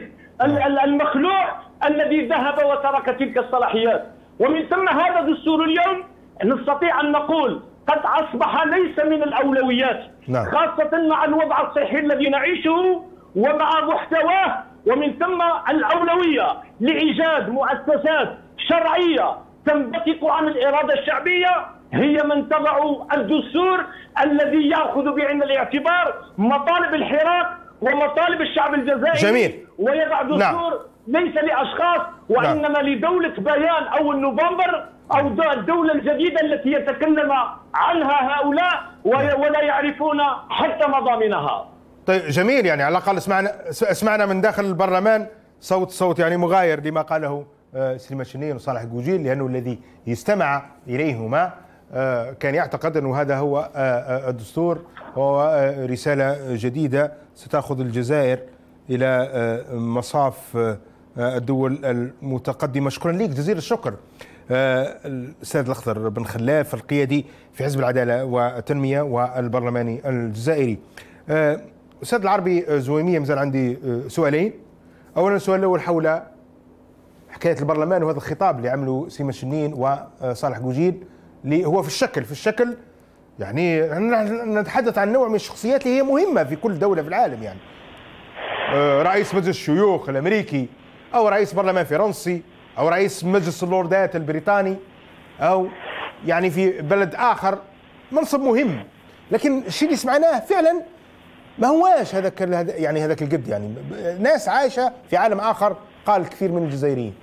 المخلوع الذي ذهب وترك تلك الصلاحيات. ومن ثم هذا دستور اليوم نستطيع أن نقول قد أصبح ليس من الأولويات، نعم. خاصة مع الوضع الصحي الذي نعيشه ومع محتواه. ومن ثم الأولوية لإيجاد مؤسسات شرعية تنبثق عن الإرادة الشعبية هي من تضع الدستور الذي يأخذ بعين الاعتبار مطالب الحراك ومطالب الشعب الجزائري. جميل. ويضع دستور نعم. ليس لأشخاص وإنما نعم. لدولة بيان أو النوفمبر أو الدولة الجديدة التي يتكلم عنها هؤلاء ولا يعرفون حتى مضامنها. طيب جميل، يعني على الأقل سمعنا سمعنا من داخل البرلمان صوت صوت يعني مغاير لما قاله سليمان شنين وصالح قوجيل، لأنه الذي يستمع إليهما كان يعتقد أنه هذا هو الدستور وهو رسالة جديدة ستأخذ الجزائر إلى مصاف الدول المتقدمة. شكرا لك جزيل الشكر الأستاذ الأخضر بن خلاف القيادي في حزب العدالة والتنمية والبرلماني الجزائري. أستاذ العربي زويمية، مازال عندي سؤالين. أولا السؤال الأول حول حكاية البرلمان وهذا الخطاب اللي عمله سليمان شنين وصالح قوجيل اللي هو في الشكل في الشكل يعني نتحدث عن نوع من الشخصيات اللي هي مهمة في كل دولة في العالم، يعني رئيس مجلس الشيوخ الأمريكي أو رئيس برلمان فرنسي أو رئيس مجلس اللوردات البريطاني أو يعني في بلد آخر منصب مهم. لكن الشيء اللي سمعناه فعلا ما هواش هذاك يعني هذاك القد، يعني ناس عايشة في عالم آخر قال الكثير من الجزائريين.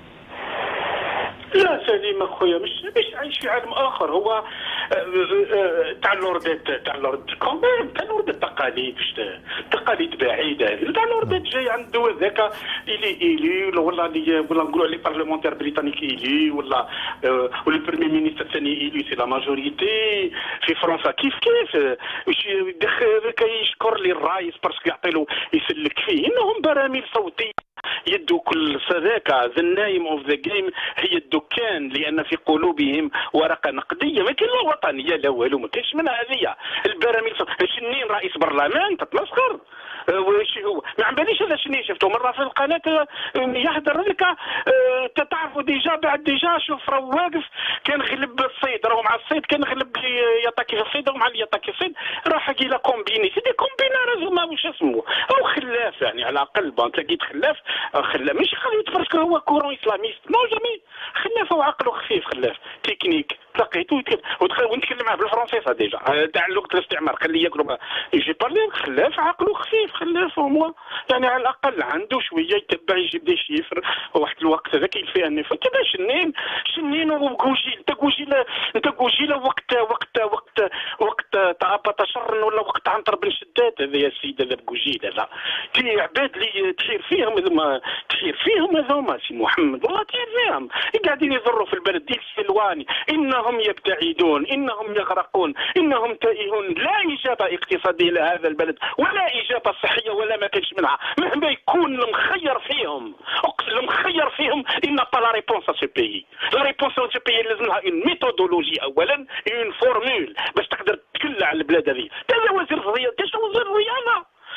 لا سليم اخويا، مش مش عايش في عالم اخر، هو تاع اللوردات تاع اللورد كومبير تاع اللورد التقاليد، تقاليد بعيده تاع اللوردات جاي عند الدول ذاك الي الي ولا ولا نقولوا عليه بارلمونتير بريطانيك الي ولا ولا البريمي مينيستر ثاني الي سي لا ماجوريتي. في فرنسا كيف كيف واش يدخل كيشكر لي الرايس باسكو يعطي له يسلك فيه، انهم براميل صوتيه يدو كل صداقة ذا نايم اوف ذا جيم هي الدكان، لان في قلوبهم ورقه نقديه ما كاين لا وطنيه لا والو، ما كاينش منها هذه البراميل. شنين رئيس برلمان تتمسخر واش هو؟ ما عم باليش هذا شنين شفته مره في القناه يحضر لك تعرفوا ديجا بعد ديجا شوف راه واقف كان غلب الصيد، راهو مع الصيد كان غلب يطاكي في الصيد ومع اللي يطاكي الصيد راح كي لا كومبيني سي دي كومبينا ما واش اسمه او خلاف، يعني على الاقل بون تلاقيت خلاف خلاف ماشي خليت باسكو هو كورون اسلاميست نو جامي، خلاف وعقله خفيف، خلاف تكنيك تلقيتو ونتكلم معاه بالفرنسي ديجا تاع لغه الاستعمار خليه ياكلوا يجي بارلي خلاف عقله خفيف، خلاف هو يعني على الاقل عنده شويه يتبع يجيب دي شيفر واحد الوقت هذاك يفيه النفس. انت شنين شنين وكوجي انت كوجي انت كوجي وقت وقت وقت وقت تعبط شر ولا وقت عنتر بن شداد هذا يا سيدي هذا بكوجي هذا كي عباد اللي تحير فيهم هذوما تحير فيهم هذوما سي محمد والله تحير فيهم قاعدين يضروا في البلد ديال السلواني، انهم يبتعدون انهم يغرقون انهم تائهون، لا اجابه اقتصاديه لهذا البلد ولا اجابه صحيه ولا ما كانش منها مهما يكون المخير فيهم المخير فيهم ان با لا ريبونس ا سو بيي. لا ريبونس ا سو بيي لازم لها اون ميثودولوجي اولا اون فورمول باش تقدر تكل على البلاد هذه. هذا وزير الرياضه، كاش وزير الرياضه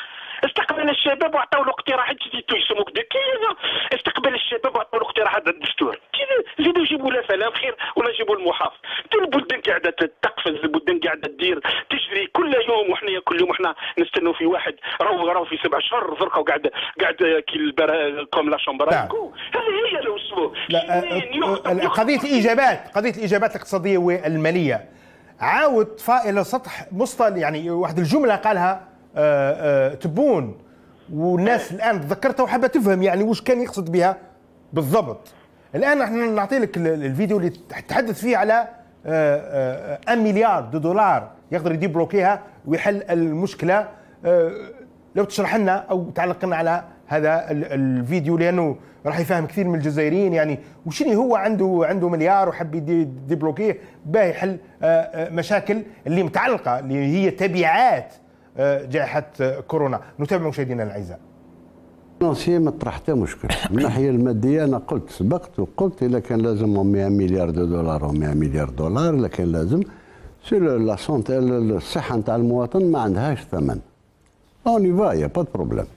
استقبل الشباب وعطاو له اقتراحات جديدو يسموك كذا، استقبل الشباب وعطاو له اقتراحات الدستور كذا، زيدوا يجيبوا لا فلا خير ولا يجيبوا المحافظ. البلدان قاعده تقفز، البلدان قاعده تدير تجري كل يوم، وحنا كل يوم احنا نستنوا في واحد راهو راهو في سبع شهور زرقاء وقاعد قاعد كي كوم لا شامبرانكو. هذه هي الاسلوب. لا قضيه الاجابات، قضيه الاجابات الاقتصاديه والماليه عاود طفى الى سطح مصطلح، يعني واحد الجمله قالها آآ آآ تبون، والناس الان تذكرتها وحابه تفهم يعني واش كان يقصد بها بالضبط. الان احنا نعطي لك الفيديو اللي تحدث فيه على واحد مليار دولار يقدر يدي بلوكيها ويحل المشكله. لو تشرح لنا او تعلق لنا على هذا الفيديو، لانه راح يفهم كثير من الجزائريين يعني وشنو هو عنده عنده مليار وحب يدي بلوكيه باه يحل مشاكل اللي متعلقه اللي هي تبعات جائحه كورونا. نتابع مشاهدينا الاعزاء. الفينانسية ما طرح حتى مشكل. من الناحيه الماديه انا قلت سبقت وقلت الا كان لازم مئة مليار دولار و مئة مليار دولار، الا كان لازم سي لا سونتي الصحه نتاع المواطن ما عندهاش ثمن. اون يفا يا با دو بروبليم.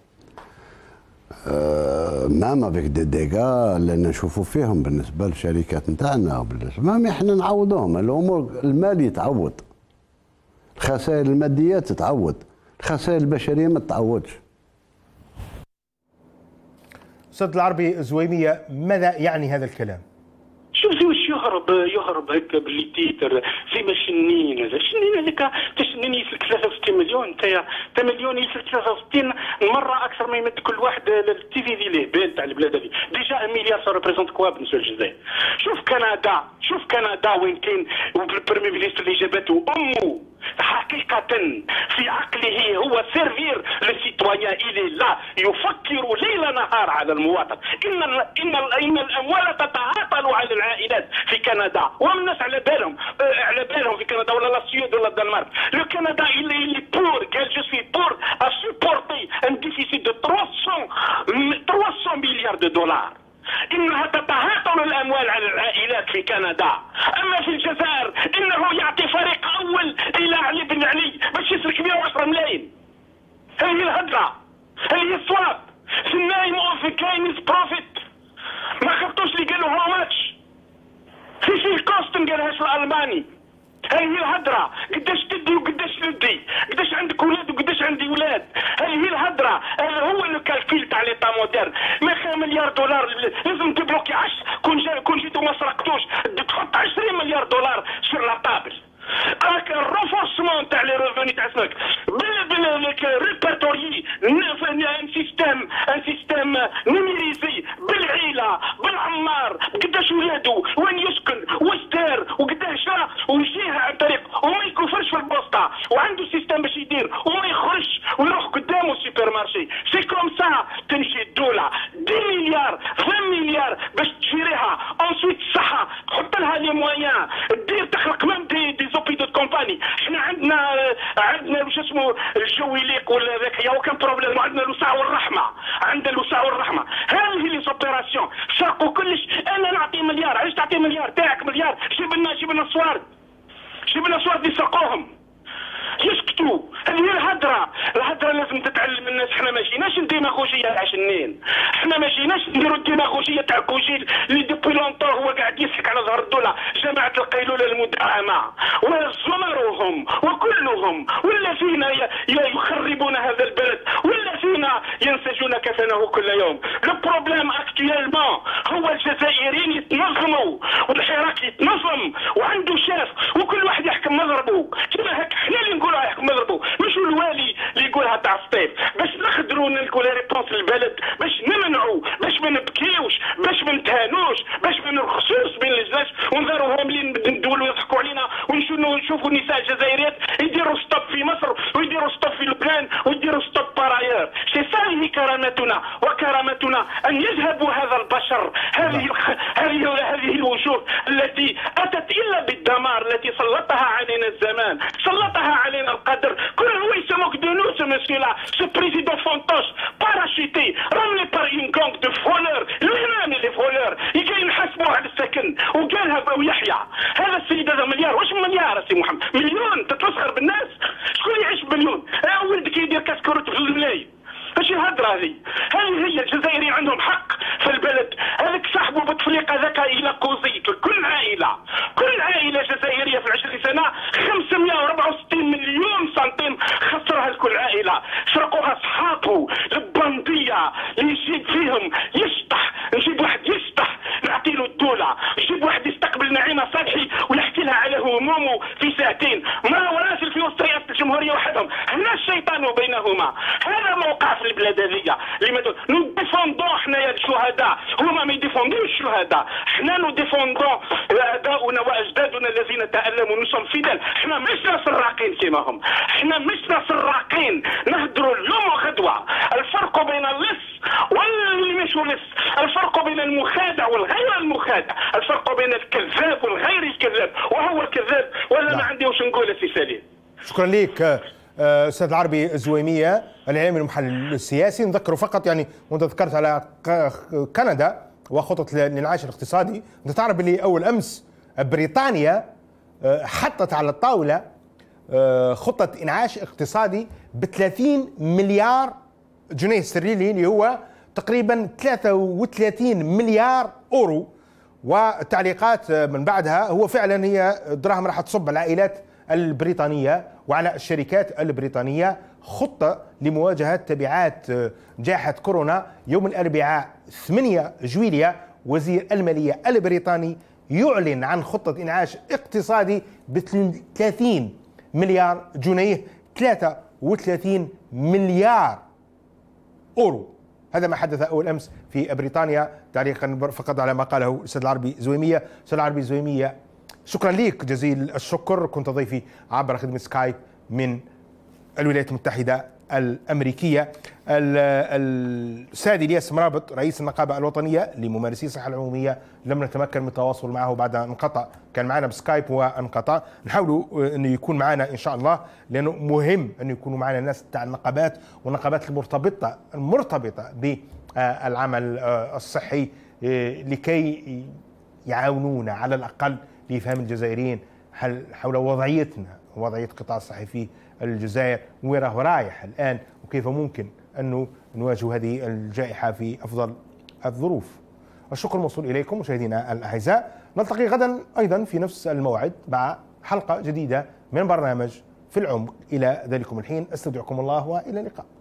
مام افيك دي ديغا اللي نشوفوا فيهم بالنسبه للشركات نتاعنا وبالنسبه احنا نعوضوهم. الامور المال يتعوض، الخسائر الماديه تتعوض، الخسائر البشريه ما تتعوضش. أستاذ العربي زويمية، ماذا يعني هذا الكلام؟ شوف واش يهرب يهرب هكا باللي تيتر زي شنين هذا شنين هذاك تشنين يسلك ثلاثة وستين مليون انت تا مليون يسلك ثلاثة وستين مره اكثر ما يمد كل واحد التي في دي ليه بال تاع البلاد هذه. ديجا مليار سا ريبريزونت كوا بالنسبه للجزائر. شوف كندا، شوف كندا وين كاين والبريمير مينيستر اللي جابته امه حقيقة في عقله هو سيرفير للسيتوانيان، إلي لا يفكر ليل نهار على المواطن. إن إن إن الأموال تتعاطل على العائلات في كندا، والناس على بالهم على بالهم في كندا ولا لا سويد ولا الدنمارك. لو كندا اللي اللي بور قال جو سوي بور ا سوبورتي ان ديفيسيت دو ثلاثمئة مليار دو دولار. إنها تتهاطل الأموال على العائلات في كندا. أما في الجزائر إنه يعطي فريق أول إلى علي بن علي باش يسلك مئة وعشرة ملايين. هذه الهدرة، هذه الصواب. النايم اوف كاينز بروفيت. ما خفتوش اللي قالوا هو ماتش. في في كوستن قالهاش الألماني. هذه الهدرة، قداش تدي وقداش تدي، قداش عندك ولاد وقداش عندي ولاد. هذه الهدرة، هذا هو الكالكيل تاع ليطا مودرن. ما خير مليار دولار لازم تبلوكي عشرة، كون جا كون جيتو ما سرقتوش تحط عشرين مليار دولار سور لا طابل. راك الرونفورسمون تاع لي ريفوني تاع سمك بالريبرتوري ان سيستيم ان سيستيم نيميريزي بالعيله بالعمار قداش ولادو وين يسكن واش دار وقداش شرا ويجيها عن طريق وما يكفرش في البوسطه وعنده سيستيم باش يدير وما يخرجش ويروح قدامه السوبر مارشي. سي كوم سا تمشي الدوله عشرة مليار عشرين مليار باش تشريها انسويت الصحه تحط لها لي مويان دير تخلق مام دي دي زوبيدو دو كومباني. احنا عندنا عندنا واش اسمه الجو يليق ولا ذاك يا كان بروبليم. عندنا الوسع والرحمه، عندنا الوسع والرحمه. هذه لي سوبيراسيون سرقوا كلش. انا نعطي مليار، علاش تعطي مليار تاعك مليار؟ جيب لنا جيب لنا الصوارد، جيب لنا الصوارد اللي سرقوهم يسكتوا. هذه هي الهدره، الهدره لازم تتعلم الناس. احنا ما جيناش نديماغوجيه تاع شنين، احنا ما جيناش نديروا الديماغوجيه تاع كوجيل اللي ديبوي لونطون هو قاعد يسحك على ظهر الدوله. جماعه القيلوله المدعمه وزمرهم وكلهم ولا فينا يخربون هذا البلد ولا فينا ينسجون كفنه كل يوم. لو بروبليم اكتويلمون هو الجزائريين يتنظموا والحراك يتنظم وعنده شاف وكل واحد يحكم مضربه. كما هكا احنا اللي نقولها يحكم مضربه، مش الوالي اللي يقولها تاع الصيف. باش نخدروا نلقوا لي ريبونس للبلد، باش نمنعوا، باش ما نبكيوش، باش ما نتهانوش، باش ما نرخصوش بين الجناش ونظهروا هاملين ندولوا يضحكوا علينا ونشوفوا النساء الجزائريات يديروا ستوب في مصر ويديروا ستوب في لبنان ويديروا ستوب باراير. سي سا هي كرامتنا، وكرامتنا ان يذهبوا هذا البشر، هذه الخ... هذه هذه الوجوه التي اتت الا بالدمار، التي سلطها علينا الزمان، سلطها علينا القدر. كل هو يسموك دو نو سو مسيو لا سو بريزيدون فونتوش باراشوتي رملي بار اون كونغ دو فولور. الوين لي فولور يجي يحاسبوه على السكن وقالها ويحيى. هذا السيد هذا مليار، واش مليار سي محمد؟ مليون تتفخر بالناس؟ شكون يعيش بمليون؟ اه ولدك يدير كاسكروت في الملاي، يقوموا في ساعتين، ما هو راجل في وسط رئاسه الجمهوريه وحدهم، هنا الشيطان بينهما. هذا موقع في البلاد هذه. لماذا نو ديفوندون حنايا الشهداء، هما ما يديفوندوش الشهداء، حنا نو ديفوندون اباؤنا واجدادنا الذين تالموا. نو سوم فيدال، حنا مشنا سراقين كيما هم، حنا مشنا سراقين نهضروا اليوم وغدوه. الفرق بين اللص واللي مش لص، الفرق بين المخادع والغير المخادع، الفرق بين الكذاب والغير الكذاب، وهو الكذاب ولا ما عندي واش نقول سي سليم. شكرا لك استاذ العربي الزويميه العلمي المحلل السياسي. نذكر فقط يعني وانت ذكرت على كندا وخطط الانعاش الاقتصادي، انت تعرف اللي اول امس بريطانيا حطت على الطاوله خطه انعاش اقتصادي ب ثلاثين مليار جنيه استرليني، اللي هو تقريبا ثلاثة وثلاثين مليار اورو. والتعليقات من بعدها هو فعلا هي دراهم راح تصب على العائلات البريطانيه وعلى الشركات البريطانيه. خطه لمواجهه تبعات جائحه كورونا. يوم الاربعاء ثمانية جويلية وزير الماليه البريطاني يعلن عن خطه انعاش اقتصادي ب ثلاثين مليار جنيه، ثلاثة وثلاثين مليار اورو. هذا ما حدث اول امس في بريطانيا، تعليقا فقط على ما قاله الاستاذ العربي زويميه. الاستاذ العربي زويميه شكرا لك جزيل الشكر، كنت ضيفي عبر خدمه سكايب من الولايات المتحده الامريكيه. السادي الياس مرابط رئيس النقابه الوطنيه لممارسي الصحه العموميه لم نتمكن من التواصل معه بعد انقطع، كان معنا بسكايب وانقطع. نحاولوا انه يكون معنا ان شاء الله، لانه مهم انه يكونوا معنا الناس تاع النقابات والنقابات المرتبطه المرتبطه بالعمل الصحي لكي يعاونونا على الاقل لافهام الجزائريين حول وضعيتنا، وضعيه القطاع الصحي في الجزائر، وين راه رايح الان، وكيف ممكن انه نواجه هذه الجائحه في افضل الظروف. الشكر موصول اليكم مشاهدينا الاعزاء، نلتقي غدا ايضا في نفس الموعد مع حلقه جديده من برنامج في العمق. الى ذلكم الحين استودعكم الله والى اللقاء.